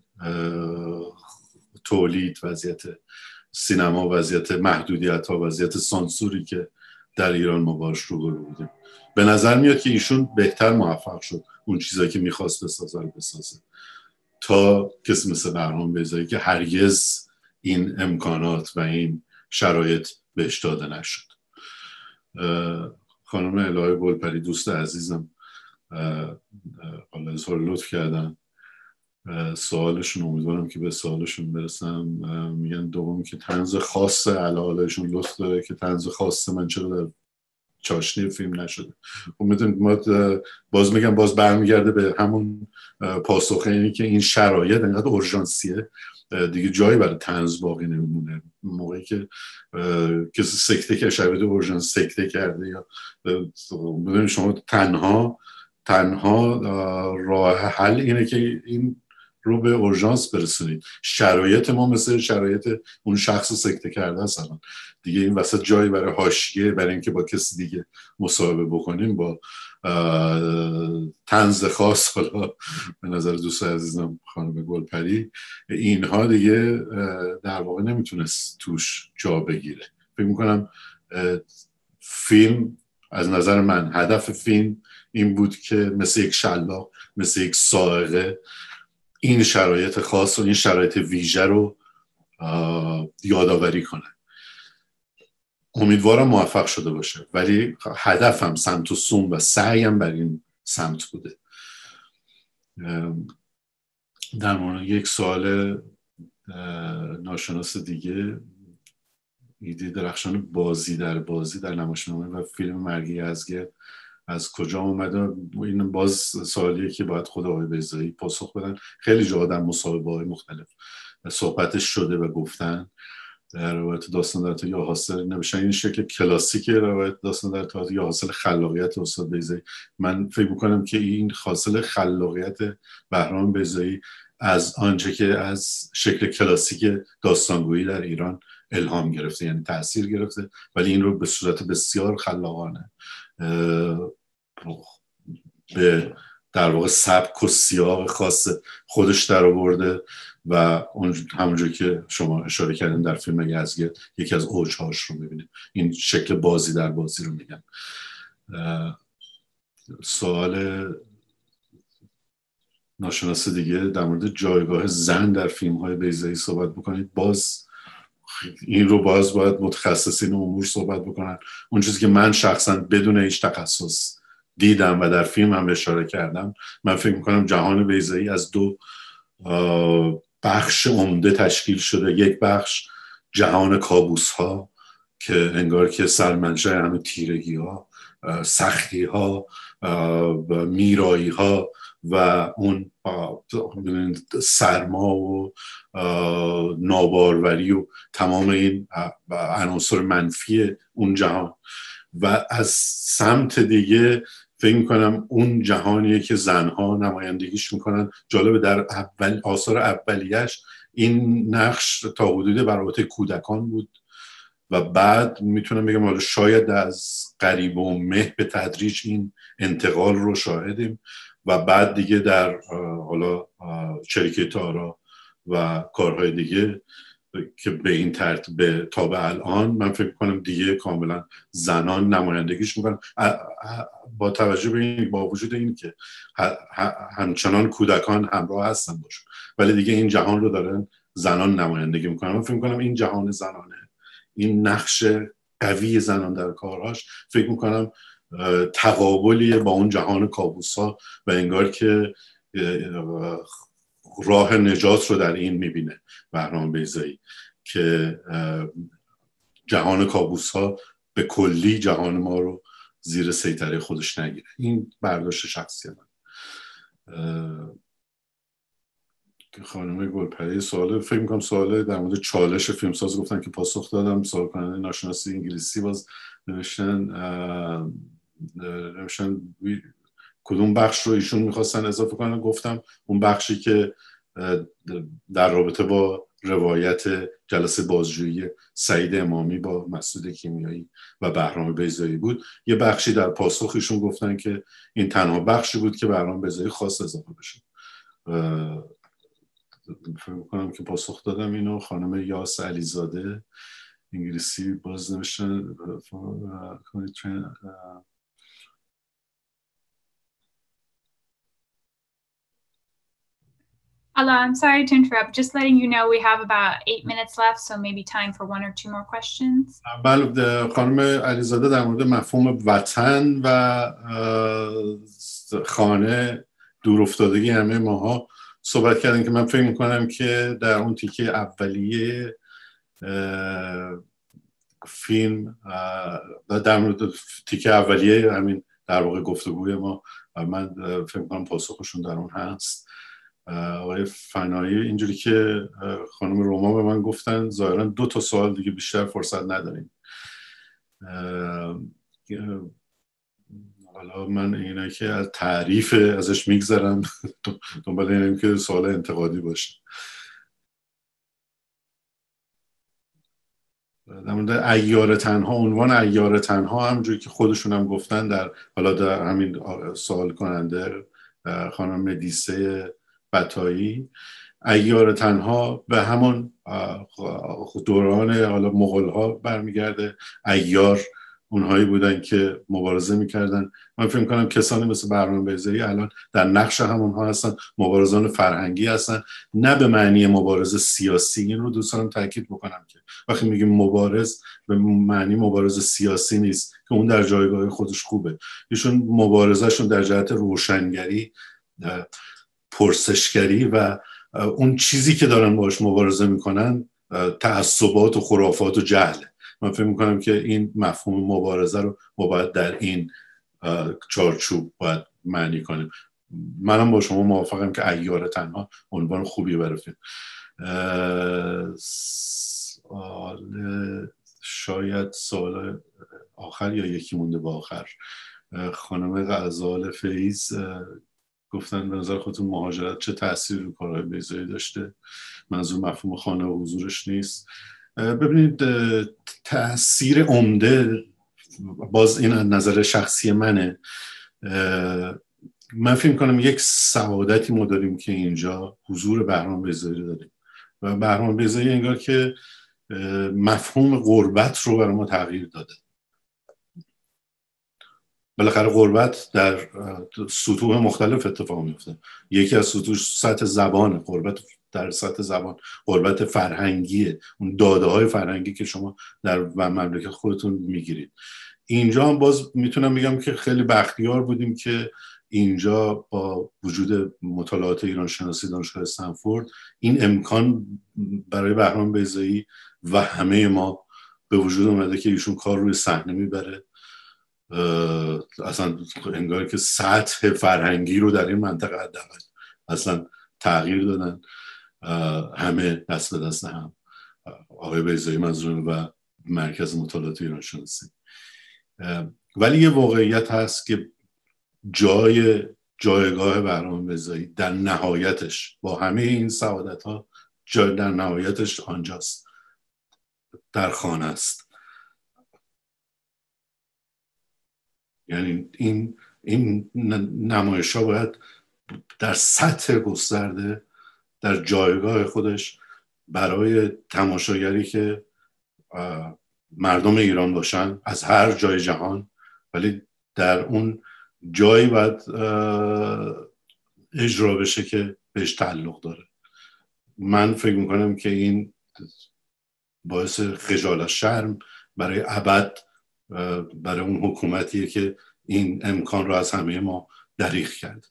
S1: تولید، وضعیت سینما، وضعیت محدودیت ها، وضعیت سانسوری که در ایران ما باش روبرو بودیم. به نظر میاد که ایشون بهتر موفق شد اون چیزایی که میخواست بسازه رو بسازه تا کسی مثل بهرام بیزایی که هرگز این امکانات و این شرایط بهش داده نشد. خانم الهه گلپری دوست عزیزم حالا اظهار لطف کردن، سوالشون امیدوارم که به سوالشون برسم. میگن دوم که طنز خاص علاالهشون لطف داره که طنز خاص من چرا در چاشنی فیلم نشده. امیدوارم باز میگم باز برمیگرده به همون پاسخ، اینی که این شرایط انقدر اورژانسیه دیگه جایی برای طنز باقی نمیمونه. موقعی که کسی سکته که شرایط اورژانس سکته کرده یا بدونید شما تنها تنها راه حل اینه که این رو به اورژانس برسونید. شرایط ما مثل شرایط اون شخص سکته کرده است الان دیگه. این وسط جایی برای حاشیه، برای اینکه با کسی دیگه مصاحبه بکنیم با طنز خاص، حالا به نظر دوست عزیزم خانم گلپری، اینها دیگه در واقع نمیتونست توش جا بگیره. فکر میکنم فیلم از نظر من، هدف فیلم این بود که مثل یک شلاق، مثل یک صاعقه این شرایط خاص و این شرایط ویژه رو یادآوری کنه. امیدوارم موفق شده باشه، ولی هدفم سمت و سوم و سعیم بر این سمت بوده. در مورد یک سوال ناشناس دیگه، ایده درخشان بازی در بازی در نمایشنامه و فیلم مرگی ازگه از کجا اومده؟ این باز سوالیه که باید خود آقای بیزایی پاسخ بدن. خیلی جا در مصاحبه‌های مختلف صحبتش شده و گفتن در روایت داستان در تئاتر یا حاصل نوشتن این شکل کلاسیک روایت داستان در تئاتر یا حاصل خلاقیت استاد بیزایی. من فکر می‌کنم که این حاصل خلاقیت بهرام بیزایی از آنچه که از شکل کلاسیک داستانگویی در ایران الهام گرفته، یعنی تأثیر گرفته، ولی این رو به صورت بسیار خلاقانه به در واقع سبک و سیاق خاص خودش در آورده و همونجور که شما اشاره کردین در فیلم یزگرد یکی از اوجهاش رو میبینیم. این شکل بازی در بازی رو میگن. سوال ناشناس دیگه در مورد جایگاه زن در فیلم های بیضایی صحبت بکنید. باز این رو باز باید متخصصین امور صحبت بکنن. اون چیزی که من شخصا بدون هیچ تخصص دیدم و در فیلم هم اشاره کردم، من فکر میکنم جهان بیضایی از دو بخش عمده تشکیل شده. یک بخش جهان کابوس ها که انگار که سرمنشأ همه تیرگی ها، سختی ها، میرایی ها و اون سرما و ناباروری و تمام این عناصر منفی اون جهان، و از سمت دیگه فکر میکنم اون جهانیه که زنها نمایندگیش میکنن. جالبه در اول آثار اولیش این نقش تا حدود برابط کودکان بود و بعد میتونم بگم حالا شاید از قریب و مه به تدریج این انتقال رو شاهدیم و بعد دیگه در حالا شریکه تارا و کارهای دیگه که به این ترتیب تا به الان من فکر کنم دیگه کاملا زنان نمایندگیش میکنن، با توجه به این، با وجود این که همچنان کودکان همراه هستن باشه، ولی دیگه این جهان رو دارن زنان نمایندگی میکنن. من فکر میکنم این جهان زنانه، این نقش قوی زنان در کارهاش، فکر میکنم تقابلیه با اون جهان کابوسا و انگار که راه نجات رو در این میبینه بهرام بیضایی که جهان کابوسا به کلی جهان ما رو زیر سیطره خودش نگیره. این برداشت شخصی من. خانم گلپری سوال فکر میکنم سوال در مورد چالش فیلمساز گفتن که پاسخ دادم. سوال کننده ناشناسی انگلیسی باز نوشتن نوشتن کدوم بخش رو ایشون میخواستن اضافه کنن. گفتم اون بخشی که در رابطه با روایت جلسه بازجویی سعید امامی با مسعود کیمیایی و بهرام بیضایی بود. یه بخشی در پاسخ ایشون گفتن که این تنها بخشی بود که بهرام بیضایی خواست اضافه بشه. فکر می‌کنم که پاسخ دادم اینو. خانم یاس علیزاده انگلیسی باز نوشتن
S2: Ala, I'm sorry to interrupt. Just letting you know we have about eight minutes left, so maybe time for one or two more questions.
S1: بله، خانم علیزاده در مورد مفهوم وطن و خانه، دورافتادگی همه ماها صحبت کردن که من فکر میکنم که در اون تیکه اولیه فیلم و در مورد تیکه اولیه همین در واقع گفتگوی ما من فکر میکنم پاسخشون در اون هست. آقای فنایی اینجوری که خانم روما به من گفتن ظاهرا دو تا سوال دیگه بیشتر فرصت نداریم. حالا من اینه که از تعریف ازش میگذرم دنبال اینم که سوال انتقادی باشه. در مورد عیار تنها، عنوان عیار تنها همونجوری که خودشون هم گفتن در حالا در همین سوال کننده خانم مدیسه بطایی، عیار تنها به همون دوران حالا مغول ها برمیگرده. عیار اونهایی بودن که مبارزه میکردن. من فکر میکنم کسانی مثل بهرام بیضایی الان در نقش همونها هستن، مبارزان فرهنگی هستن، نه به معنی مبارزه سیاسی. این رو دوستانم تاکید بکنم که وقتی میگیم مبارز به معنی مبارزه سیاسی نیست که اون در جایگاه خودش خوبه. ایشون مبارزهشون در جهت روشنگری، پرسشگری و اون چیزی که دارن باش مبارزه میکنن تعصبات و خرافات و جهل. من فکر میکنم که این مفهوم مبارزه رو ما باید در این چارچوب باید معنی کنیم. منم با شما موافقم که عیار تنها عنوان خوبی برای فیلم. سوال شاید سوال آخر یا یکی مونده با آخر. خانم غزال فیض گفتن به نظر خودتون مهاجرت چه تأثیری رو کارهای بیضایی داشته؟ منظور مفهوم خانه و حضورش نیست. ببینید تأثیر عمده، باز این نظر شخصی منه، من فکر کنم یک سعادتی ما داریم که اینجا حضور بهرام بیزایی داریم و بهرام بیزایی انگار که مفهوم غربت رو برای ما تغییر داده. بالاخره غربت در سطوح مختلف اتفاق میفته. یکی از سطوح سطح زبان، غربت در سطح زبان، غربت فرهنگیه، اون داده های فرهنگی که شما در مملکت خودتون میگیرید. اینجا هم باز میتونم بگم که خیلی بختیار بودیم که اینجا با وجود مطالعات ایران شناسی دانشگاه استنفورد این امکان برای بهرام بیزایی و همه ما به وجود اومده که ایشون کار روی صحنه میبره. اصلا انگار که سطح فرهنگی رو در این منطقه حداقل اصلا تغییر دادن، همه دست به دست هم، آقای بیزایی منظورم و مرکز مطالعات ایران شناسی. ولی یه واقعیت هست که جای جایگاه بهرام بیزایی در نهایتش با همه این سعادت ها جای در نهایتش آنجاست، در خانه است. یعنی این این نمایش ها باید در سطح گسترده در جایگاه خودش برای تماشاگری که مردم ایران باشن از هر جای جهان، ولی در اون جایی باید اجرا بشه که بهش تعلق داره. من فکر میکنم که این باعث خجالت شرم برای ابد برای اون حکومتیه که این امکان رو از همه ما دریغ کرد.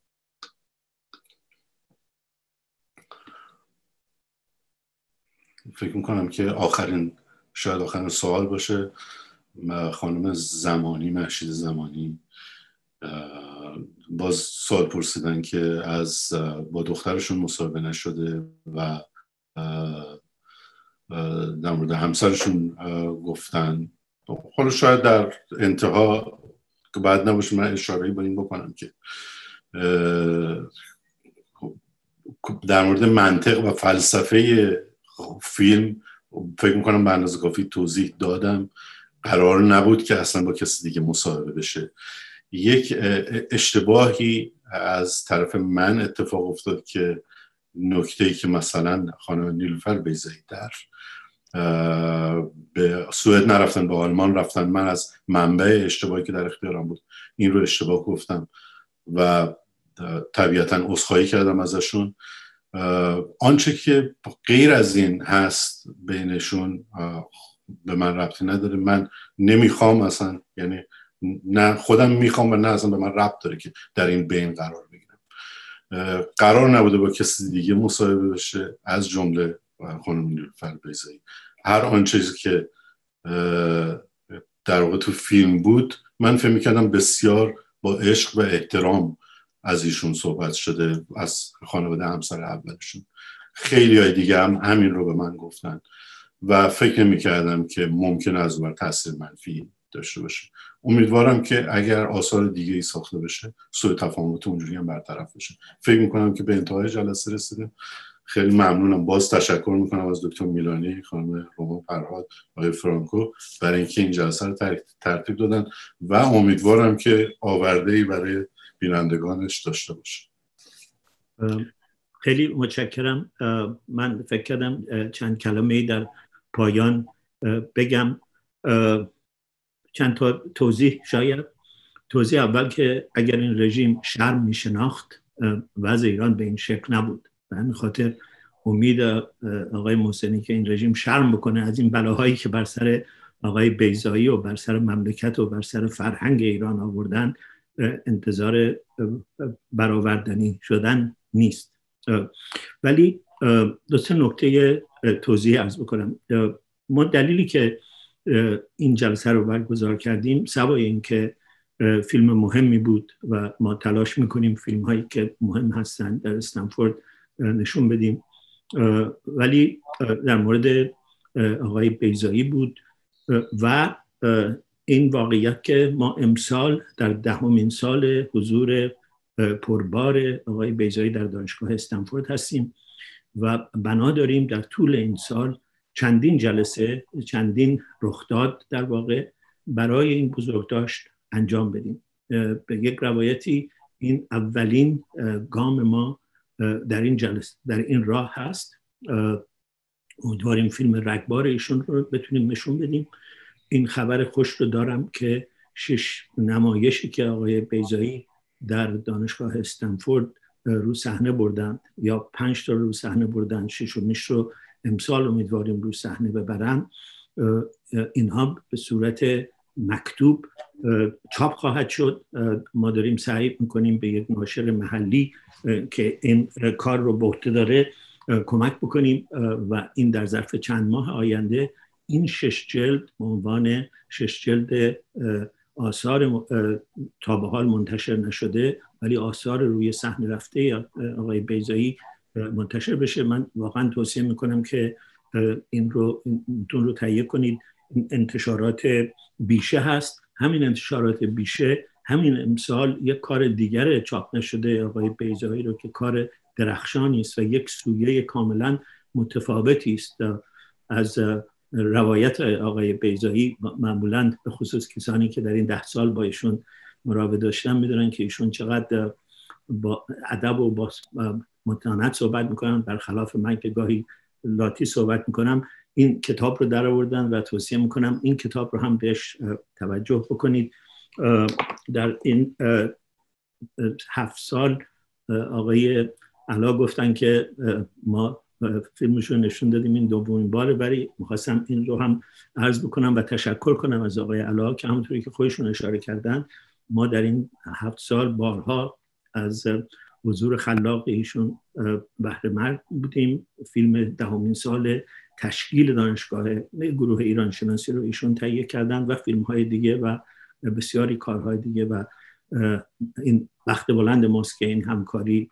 S1: فکر میکنم که آخرین شاید آخرین سوال باشه. خانم زمانی، مهشید زمانی، باز سوال پرسیدن که از با دخترشون مصاحبه نشده و در مورد همسرشون گفتن. حالا شاید در انتها که بعد نباشه من اشاره‌ای با این بکنم که در مورد منطق و فلسفه فیلم فکر میکنم به اندازه کافی توضیح دادم. قرار نبود که اصلا با کسی دیگه مصاحبه بشه. یک اشتباهی از طرف من اتفاق افتاد که نکته‌ای که مثلا خانم نیلوفر بیزایی در به سوئد نرفتن، به آلمان رفتن، من از منبع اشتباهی که در اختیارم بود این رو اشتباه گفتم و طبیعتاً عذرخواهی کردم ازشون. آنچه که غیر از این هست بینشون به من ربطی نداره. من نمیخوام اصلا، یعنی نه خودم میخوام و نه اصلا به من ربط داره که در این بین قرار بگیرم. قرار نبوده با کسی دیگه مصاحبه بشه از جمله خانم نیلوفر بیزایی. هر آن چیزی که در واقع تو فیلم بود من فکر میکردم بسیار با عشق و احترام از ایشون صحبت شده، از خانواده همسر اولشون. خیلی های دیگه هم همین رو به من گفتن و فکر نمی‌کردم که ممکن از اون تاثیر منفی داشته باشه. امیدوارم که اگر آثار دیگه ای ساخته بشه سوء تفاهمات اونجوری هم برطرف بشه. فکر می‌کنم که به انتهای جلسه رسیدیم. خیلی ممنونم. باز تشکر می‌کنم از دکتر میلانی، خانم رومان فرهاد، آقای فرانکو برای اینکه این جلسه رو ترتیب دادن و امیدوارم که آورده‌ای برای بینندگانش داشته باشه.
S3: خیلی متشکرم. من فکر کردم چند کلمه در پایان بگم. چند تا توضیح. شاید توضیح اول که اگر این رژیم شرم می شناخت وضع ایران به این شکل نبود. به همین خاطر امید آقای محسنی که این رژیم شرم بکنه از این بلاهایی که بر سر آقای بیزایی و بر سر مملکت و بر سر فرهنگ ایران آوردن انتظار برآوردنی شدن نیست. ولی دو سه نکته توضیح عرض بکنم. ما دلیلی که این جلسه رو برگزار کردیم سوای این که فیلم مهمی بود و ما تلاش میکنیم فیلم هایی که مهم هستن در استنفورد نشون بدیم، ولی در مورد آقای بیزایی بود و این واقعیت که ما امسال در دهمین سال حضور پربار آقای بیزایی در دانشگاه استنفورد هستیم و بنا داریم در طول این سال چندین جلسه، چندین رخداد در واقع برای این بزرگداشت انجام بدیم. به یک روایتی این اولین گام ما در این جلسه در این راه هست. امیدواریم فیلم رگبار ایشون رو بتونیم نشون بدیم. این خبر خوش رو دارم که شش نمایشی که آقای بیضایی در دانشگاه استنفورد رو صحنه بردن یا پنج تا رو صحنه بردن، ششمیش رو امسال امیدواریم رو صحنه ببرن، اینها به صورت مکتوب چاپ خواهد شد. ما داریم سعی میکنیم به یک ناشر محلی که این کار رو به عهده داره کمک بکنیم و این در ظرف چند ماه آینده این شش جلد به عنوان شش جلد آثار تا به حال منتشر نشده ولی آثار روی صحنه رفته آقای بیضایی منتشر بشه. من واقعا توصیه میکنم که این رو این رو تهیه کنید. انتشارات بیشه هست. همین انتشارات بیشه همین امسال یک کار دیگر چاپ نشده آقای بیضایی رو که کار درخشانی است و یک سویه کاملا متفاوتی است از روایت آقای بیضایی. معمولاً به خصوص کسانی که در این ده سال با ایشون مراوده داشتن میدونن که ایشون چقدر با ادب و با متانت صحبت میکنن، برخلاف من که گاهی لاتی صحبت میکنم. این کتاب رو در آوردن و توصیه میکنم این کتاب رو هم بهش توجه بکنید. در این هفت سال آقای علا گفتن که ما فیلمش رو نشون دادیم، این دومین باره، ولی میخواستم این رو هم عرض بکنم و تشکر کنم از آقای علا که همونطوری که خودشون اشاره کردن ما در این هفت سال بارها از حضور خلاق ایشون بهره مند بودیم. فیلم دهمین سال تشکیل دانشگاه گروه ایران شناسی رو ایشون تهیه کردن و فیلم های دیگه و بسیاری کارهای دیگه و این بخت بلند ماست که این همکاری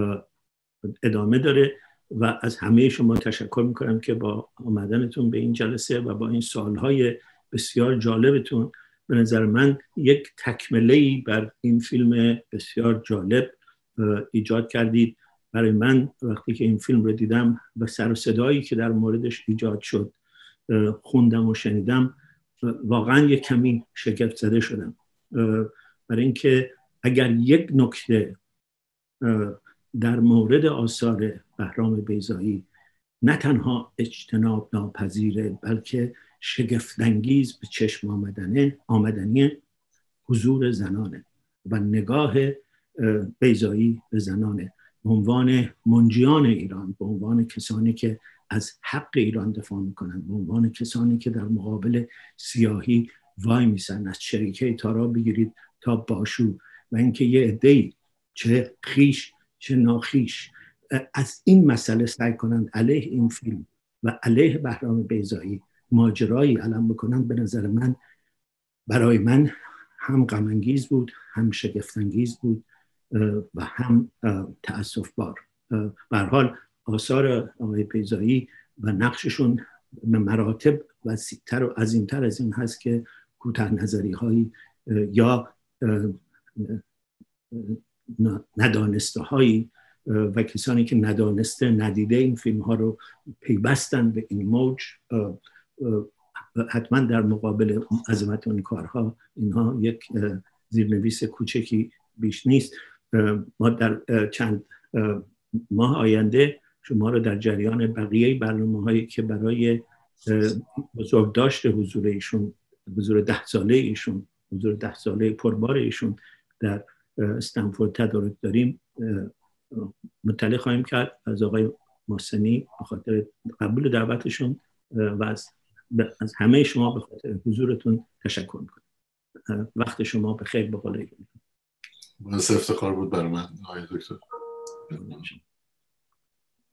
S3: ادامه داره و از همه شما تشکر میکنم که با آمدنتون به این جلسه و با این سالهای بسیار جالبتون به نظر من یک تکمله‌ای بر این فیلم بسیار جالب ایجاد کردید. برای من وقتی که این فیلم رو دیدم و سر و صدایی که در موردش ایجاد شد خوندم و شنیدم واقعا یک کمی شگفت زده شدم، برای اینکه اگر یک نکته در مورد آثار بهرام بیضایی نه تنها اجتناب ناپذیره بلکه شگفت‌انگیز به چشم آمدنه آمدنی حضور زنانه و نگاه بیضایی به زنانه به عنوان منجیان ایران، به عنوان کسانی که از حق ایران دفاع میکنن، به عنوان کسانی که در مقابل سیاهی وای میسن، از چریکه تارا بگیرید تا باشو، و اینکه یه عده‌ای چه خیش چه ناخیش از این مسئله سعی کنند علیه این فیلم و علیه بهرام بیضایی ماجرایی علم بکنن. به نظر من برای من هم غم انگیز بود، هم شگفت انگیز بود و هم تأسف بار. به هر حال آثار آقای بیضایی و نقششون به مراتب وسیع‌تر و عظیم‌تر از این هست که کوتاه نظری هایی یا ندانسته هایی و کسانی که ندانسته ندیده این فیلم ها رو پیوستن به این موج. حتما در مقابل عظمت اون کارها اینها یک زیرنویس کوچکی بیش نیست. ما در چند ماه آینده شما رو در جریان بقیه برنامه هایی که برای بزرگداشت حضور ایشون، حضور ده ساله ایشون، حضور ده ساله پربار ایشون در استنفورد تدارک داریم مطلع خواهیم کرد. از آقای محسنی به خاطر قبول دعوتشون و از, از همه شما به خاطر حضورتون تشکر میکنم. وقت شما بخیر. به قول ایشون
S1: باعث افتخار بود برای من آقای دکتر.